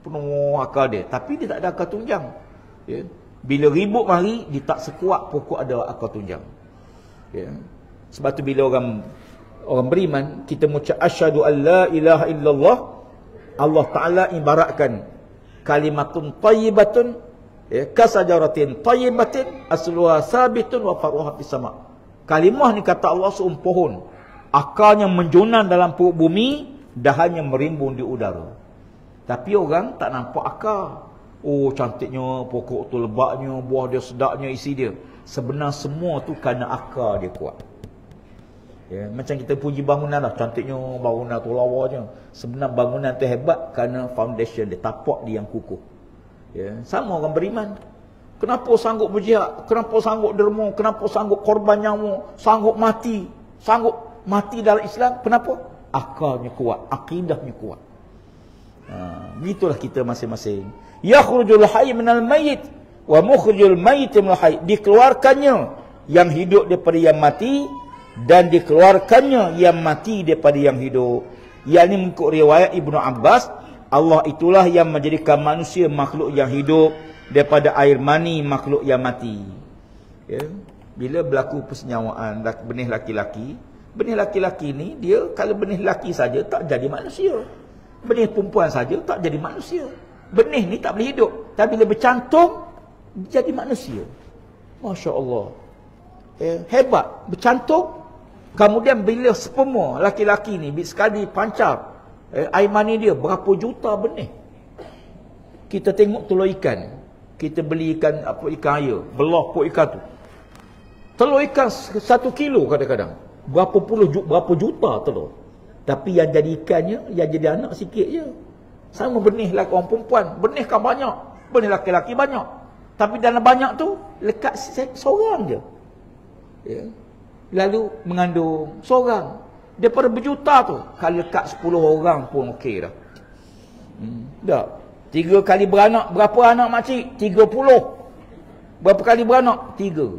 penuh akal dia, tapi dia tak ada akal tunjang. Ya. Bila ribut mari, dia tak sekuat pokok ada akal tunjang. Ya. Sebab tu bila orang beriman, kita mengucap asyhadu an la ilaha illallah, Allah Ta'ala ibaratkan kalimatun tayyibatun, ya, kasajaratin tayyibatin asluha sabitun wa faruha fis sama. Kalimah ni kata Allah seumpah akarnya menjonan dalam perut bumi, dahannya merimbun di udara. Tapi orang tak nampak akar. Oh, cantiknya pokok tu, lebatnya, buah dia sedapnya, isi dia. Sebenarnya semua tu kerana akar dia kuat. Ya, macam kita puji bangunan lah, cantiknya bangunan tu, lawanya. Sebenarnya bangunan tu hebat kerana foundation dia, tapak dia yang kukuh. Ya, sama orang beriman. Kenapa sanggup berjihad? Kenapa sanggup derma? Kenapa sanggup korban nyawa? Sanggup mati? Sanggup mati dalam Islam? Kenapa? Akalnya kuat, akidahnya kuat. Begitulah kita masing-masing. Yakhrujul hayy minal mayyit wa mukhrijul mayyit minal hayy. Dikeluarkannya yang hidup daripada yang mati, dan dikeluarkannya yang mati daripada yang hidup. Yang ini mengikut riwayat Ibnu Abbas, Allah itulah yang menjadikan manusia makhluk yang hidup daripada air mani makhluk yang mati. Ya. Bila berlaku persenyawaan benih laki-laki, benih laki-laki ni dia kalau benih laki saja tak jadi manusia. Benih perempuan saja tak jadi manusia. Benih ni tak boleh hidup. Tapi bila bercantum, jadi manusia. Masya Allah. Hebat. Bercantum. Kemudian bila sperma laki-laki ni sekali pancar air mani dia, berapa juta benih. Kita tengok telur ikan. Kita beli ikan ikan air. Belah pok ikan tu. Telur ikan 1 kilo kadang-kadang. Berapa juta telur. Tapi yang jadi ikannya, yang jadi anak sikit je. Sama benih laki orang perempuan. Benih kan banyak. Benih laki-laki banyak. Tapi dalam banyak tu, lekat seorang je. Ya. Lalu mengandung seorang. Daripada berjuta tu, kalau lekat 10 orang pun okey dah. Dah. 3 kali beranak, berapa anak makcik? 30. Berapa kali beranak? 3.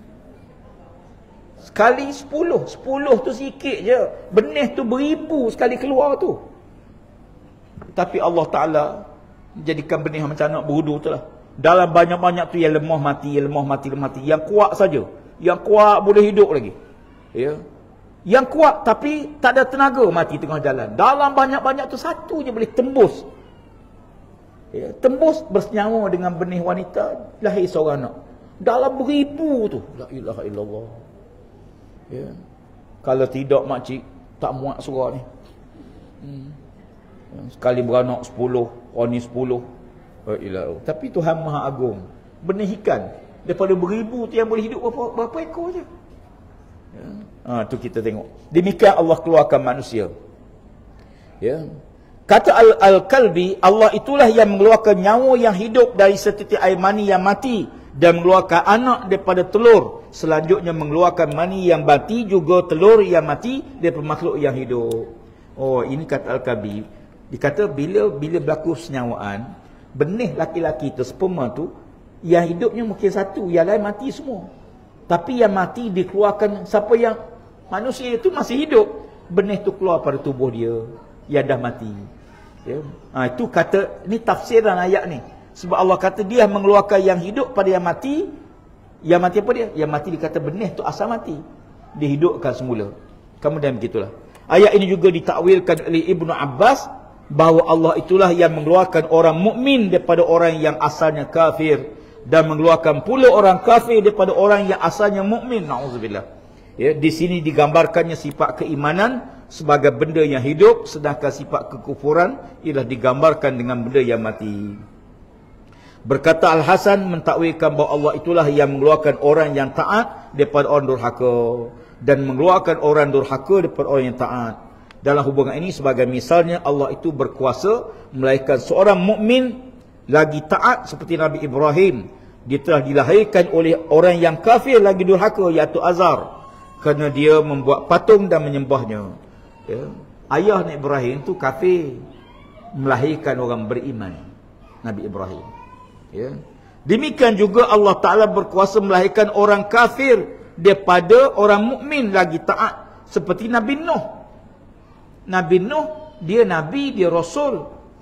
Sekali 10. 10 tu sikit je. Benih tu beribu sekali keluar tu. Tapi Allah Ta'ala jadikan benih macam anak berudu tu lah. Dalam banyak-banyak tu yang lemah mati, yang lemah mati, lemah mati. Yang kuat saja. Yang kuat boleh hidup lagi. Ya. Yang kuat tapi tak ada tenaga mati tengah jalan. Dalam banyak-banyak tu satu je boleh tembus. Ya. Tembus bersenyawa dengan benih wanita, lahir seorang anak. Dalam beribu tu. La ilaha illallah. Ya. Kalau tidak makcik tak muat surah ni. Sekali beranak 10, orang ni 10. Tapi Tuhan Maha Agung. Benih ikan daripada beribu tu yang boleh hidup berapa ekor je. Ya. Tu kita tengok. Demikian Allah keluarkan manusia. Ya. Kata Al-Kalbi, Allah itulah yang mengeluarkan nyawa yang hidup dari setitik air mani yang mati, dan mengeluarkan anak daripada telur. Selanjutnya mengeluarkan mani yang mati, juga telur yang mati daripada makhluk yang hidup. Oh, ini kata Al-Kalbi. Dikata bila berlaku senyawaan, benih laki-laki tu, sperma tu, yang hidupnya mungkin satu, yang lain mati semua. Tapi yang mati dikeluarkan, siapa yang manusia itu masih hidup, benih tu keluar pada tubuh dia yang dah mati. Ya. Itu kata, ni tafsiran ayat ni. Sebab Allah kata dia mengeluarkan yang hidup pada yang mati. Yang mati apa dia? Yang mati dikata benih tu asal mati, dihidupkan semula. Kemudian begitulah. Ayat ini juga ditakwilkan oleh Ibnu Abbas, bahawa Allah itulah yang mengeluarkan orang mukmin daripada orang yang asalnya kafir, dan mengeluarkan pula orang kafir daripada orang yang asalnya mukmin. Nauzubillah. Ya, di sini digambarkannya sifat keimanan sebagai benda yang hidup, sedangkan sifat kekufuran ialah digambarkan dengan benda yang mati. Berkata Al-Hasan mentakwilkan bahawa Allah itulah yang mengeluarkan orang yang taat daripada orang durhaka, dan mengeluarkan orang durhaka daripada orang yang taat. Dalam hubungan ini sebagai misalnya, Allah itu berkuasa melahirkan seorang mukmin lagi taat seperti Nabi Ibrahim. Dia telah dilahirkan oleh orang yang kafir lagi durhaka, iaitu Azar, kerana dia membuat patung dan menyembahnya. Ya. Ayah Nabi Ibrahim tu kafir, melahirkan orang beriman, Nabi Ibrahim. Ya. Demikian juga Allah Ta'ala berkuasa melahirkan orang kafir daripada orang mukmin lagi taat, seperti Nabi Nuh. Nabi Nuh, dia Nabi, dia Rasul,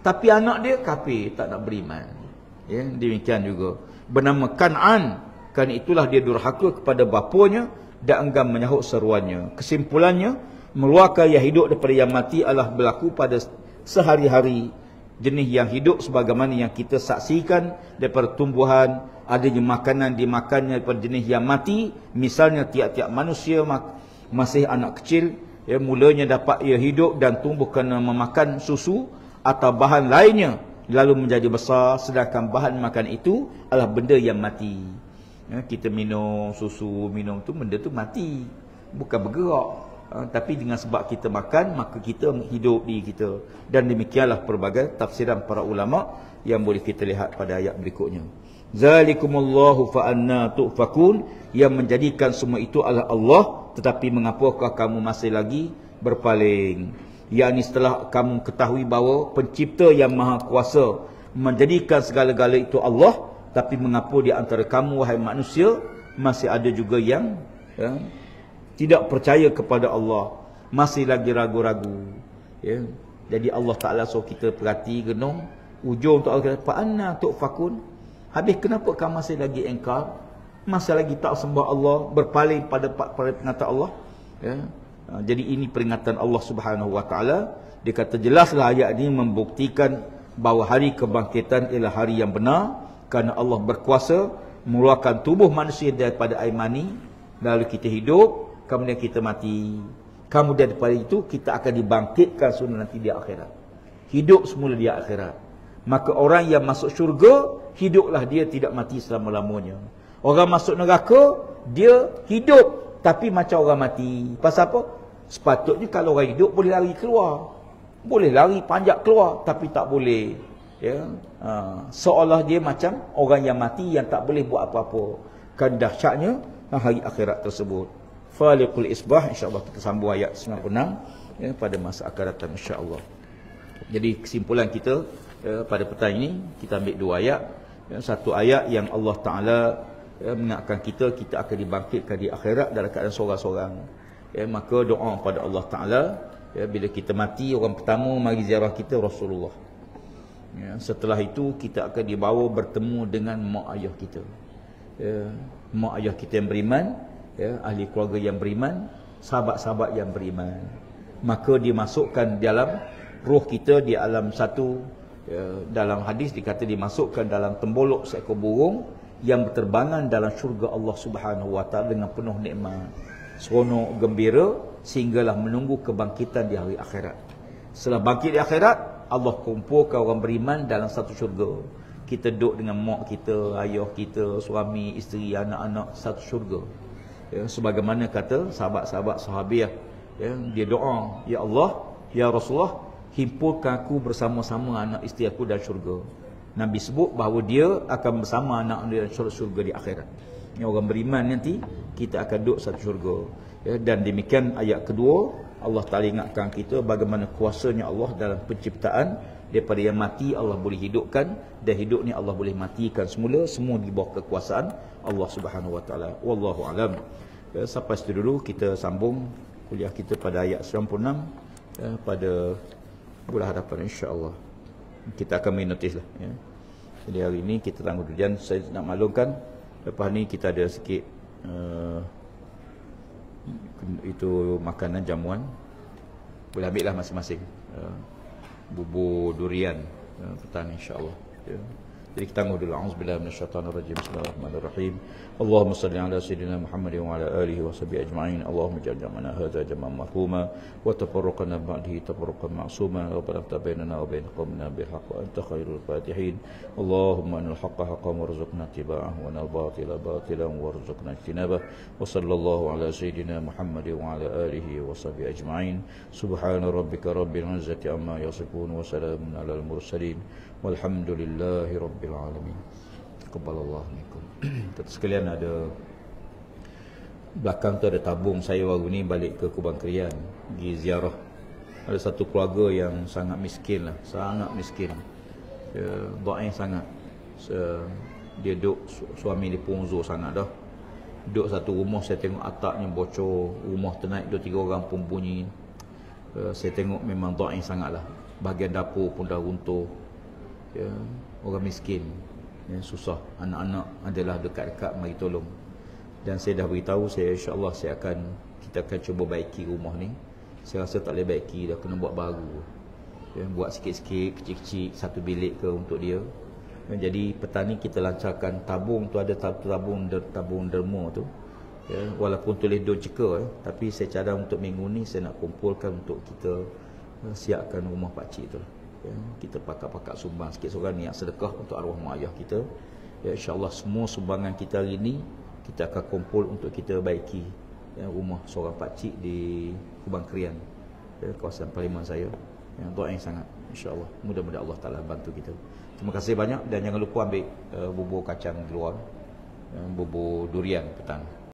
Tapi anak dia kafir, tak nak beriman. Ya, demikian juga. Bernama Kan'an, kan itulah dia durhaka kepada bapanya dan enggan menyahut seruannya. Kesimpulannya, mengeluarkan yang hidup daripada yang mati adalah berlaku pada sehari-hari. Jenis yang hidup sebagaimana yang kita saksikan daripada tumbuhan, adanya makanan dimakannya daripada jenis yang mati. Misalnya tiap-tiap manusia masih anak kecil, ya, mulanya dapat ia hidup dan tumbuh kerana memakan susu atau bahan lainnya, lalu menjadi besar, sedangkan bahan makan itu adalah benda yang mati. Ya, kita minum susu, minum tu benda tu mati, bukan bergerak. Tapi dengan sebab kita makan, maka kita hidup diri kita. Dan demikianlah pelbagai tafsiran para ulama yang boleh kita lihat pada ayat berikutnya. Zalikumullahu fa anna tu'fakun, yang menjadikan semua itu adalah Allah, tetapi mengapakah kamu masih lagi berpaling? Yakni setelah kamu ketahui bahawa pencipta yang maha kuasa menjadikan segala-gala itu Allah, tapi mengapa di antara kamu wahai manusia masih ada juga yang tidak percaya kepada Allah, masih lagi ragu-ragu. Ya. Jadi Allah Ta'ala suruh kita perhati, genung ujung tu Allah kata, fa'anna tu'fakun, habis kenapa kamu masih lagi engkar, masih lagi tak sembah Allah, berpaling pada peringatan Allah. Ya. Jadi ini peringatan Allah Subhanahu Wa Ta'ala. Dia kata jelaslah ayat ini membuktikan bahawa hari kebangkitan ialah hari yang benar, kerana Allah berkuasa mengeluarkan tubuh manusia daripada air mani, lalu kita hidup, kemudian kita mati. Kemudian daripada itu kita akan dibangkitkan semula nanti di akhirat. Hidup semula di akhirat. Maka orang yang masuk syurga, hiduplah dia, tidak mati selama-lamanya. Orang masuk neraka, dia hidup tapi macam orang mati. Pasal apa? Sepatutnya kalau orang hidup boleh lari keluar, boleh lari panjat keluar, tapi tak boleh. Ya, seolah dia macam orang yang mati yang tak boleh buat apa-apa. Kan dahsyatnya hari akhirat tersebut. Faliqul isbah, insya-Allah kita sambung ayat 96 ya, pada masa akan datang insya-Allah. Jadi kesimpulan kita pada petang ini kita ambil dua ayat. Ya, satu ayat yang Allah Taala mengingatkan kita akan dibangkitkan di akhirat dalam keadaan seorang-seorang. Ya, maka doa pada Allah Taala, ya, bila kita mati, orang pertama mari ziarah kita Rasulullah. Ya, setelah itu kita akan dibawa bertemu dengan mak ayah kita. Ya, mak ayah kita yang beriman, ya, ahli keluarga yang beriman, sahabat-sahabat yang beriman. Maka dimasukkan dalam roh kita di alam satu, ya, dalam hadis dikata dimasukkan dalam tembolok seekor burung yang berterbangan dalam syurga Allah Subhanahu Wa Taala dengan penuh nikmat, seronok, gembira, sehinggalah menunggu kebangkitan di hari akhirat. Setelah bangkit di akhirat, Allah kumpulkan orang beriman dalam satu syurga. Kita duduk dengan mak kita, ayah kita, suami, isteri, anak-anak, satu syurga. Ya, sebagaimana kata sahabat-sahabat sahabiah, ya, dia doa, ya Allah, ya Rasulullah, himpunkan aku bersama-sama anak isteri aku dalam syurga. Nabi sebut bahawa dia akan bersama anak dia dalam syurga di akhirat. Ya, orang beriman nanti kita akan duduk satu syurga. Ya, dan demikian ayat kedua, Allah Ta'ala ingatkan kita bagaimana kuasanya Allah dalam penciptaan. Daripada yang mati Allah boleh hidupkan, dan hidup ni Allah boleh matikan semula. Semua di bawah kekuasaan Allah Subhanahu Wa Ta'ala. Wallahu alam. Ya, sampai situ dulu, kita sambung kuliah kita pada ayat 96 ya, pada bulan hadapan insya-Allah. Kita akan menotis lah ya. Jadi hari ini kita tangguh hujan. Saya nak maklumkan lepas ni kita ada sikit itu makanan jamuan, boleh ambil lah masing-masing. Bubur durian petang insya-Allah ya. Jadi kita tangguh dulu. Auzubillahi minasyaitonirrajim. Bismillahirrahmanirrahim. Allahumma salli ala sayyidina Muhammadin wa ala alihi wa sahbihi ajma'in. Allahumma ij'al jam'ana hadza jam'an marhuma wa tafarraqana ba'dihi tafarruqan ma'suma. Rabbana tabayyana wa bain qawmina bil haqq wa anta khairul fatihin. Allahumma anil haqqa haqqan warzuqna ittiba'ahu wa anil batila batilan warzuqna ijtinabah. Wa sallallahu ala sayyidina Muhammadin wa ala alihi wa sahbihi ajma'in. Subhana rabbika rabbil izzati amma yasifun wa salamun alal mursalin. Walhamdulillahi rabbil alamin. Taqabbalallahu minkum. Kata sekalian, ada belakang tu ada tabung saya baru ni balik ke Kubang Krian pergi ziarah. Ada satu keluarga yang sangat miskin lah, sangat miskin. Dhaif sangat. Dia duduk, suami dia pun uzur sangat dah. Duduk satu rumah, saya tengok atapnya bocor, rumah ternaik 2-3 orang pun bunyi. Saya tengok memang dhaif sangat lah. bahagian dapur pun dah runtuh. Ya, orang miskin, ya, susah. Anak-anak adalah dekat-dekat mari tolong. Dan saya dah beritahu, insya-Allah kita akan cuba baiki rumah ni. Saya rasa tak boleh baiki dah, kena buat baru. Ya, buat sikit-sikit, kecil-kecil, satu bilik ke untuk dia. Ya, jadi petang ni kita lancarkan tabung tu, ada tabung derma tu. Ya, walaupun tulis don ceka, tapi saya cadang untuk minggu ni saya nak kumpulkan untuk kita siapkan rumah pakcik tu. Ya, kita pakak-pakak sumbang sikit seorang niat sedekah untuk arwah mak ayah kita. Ya, insya-Allah semua sumbangan kita hari ni kita akan kumpul untuk kita baiki, ya, rumah seorang pakcik di Kubang Krian, ya, kawasan parlimen saya. Ya, doa yang sangat, insya-Allah. Mudah-mudahan Allah Taala bantu kita. Terima kasih banyak dan jangan lupa ambil bubur kacang di luar, bubur durian petang.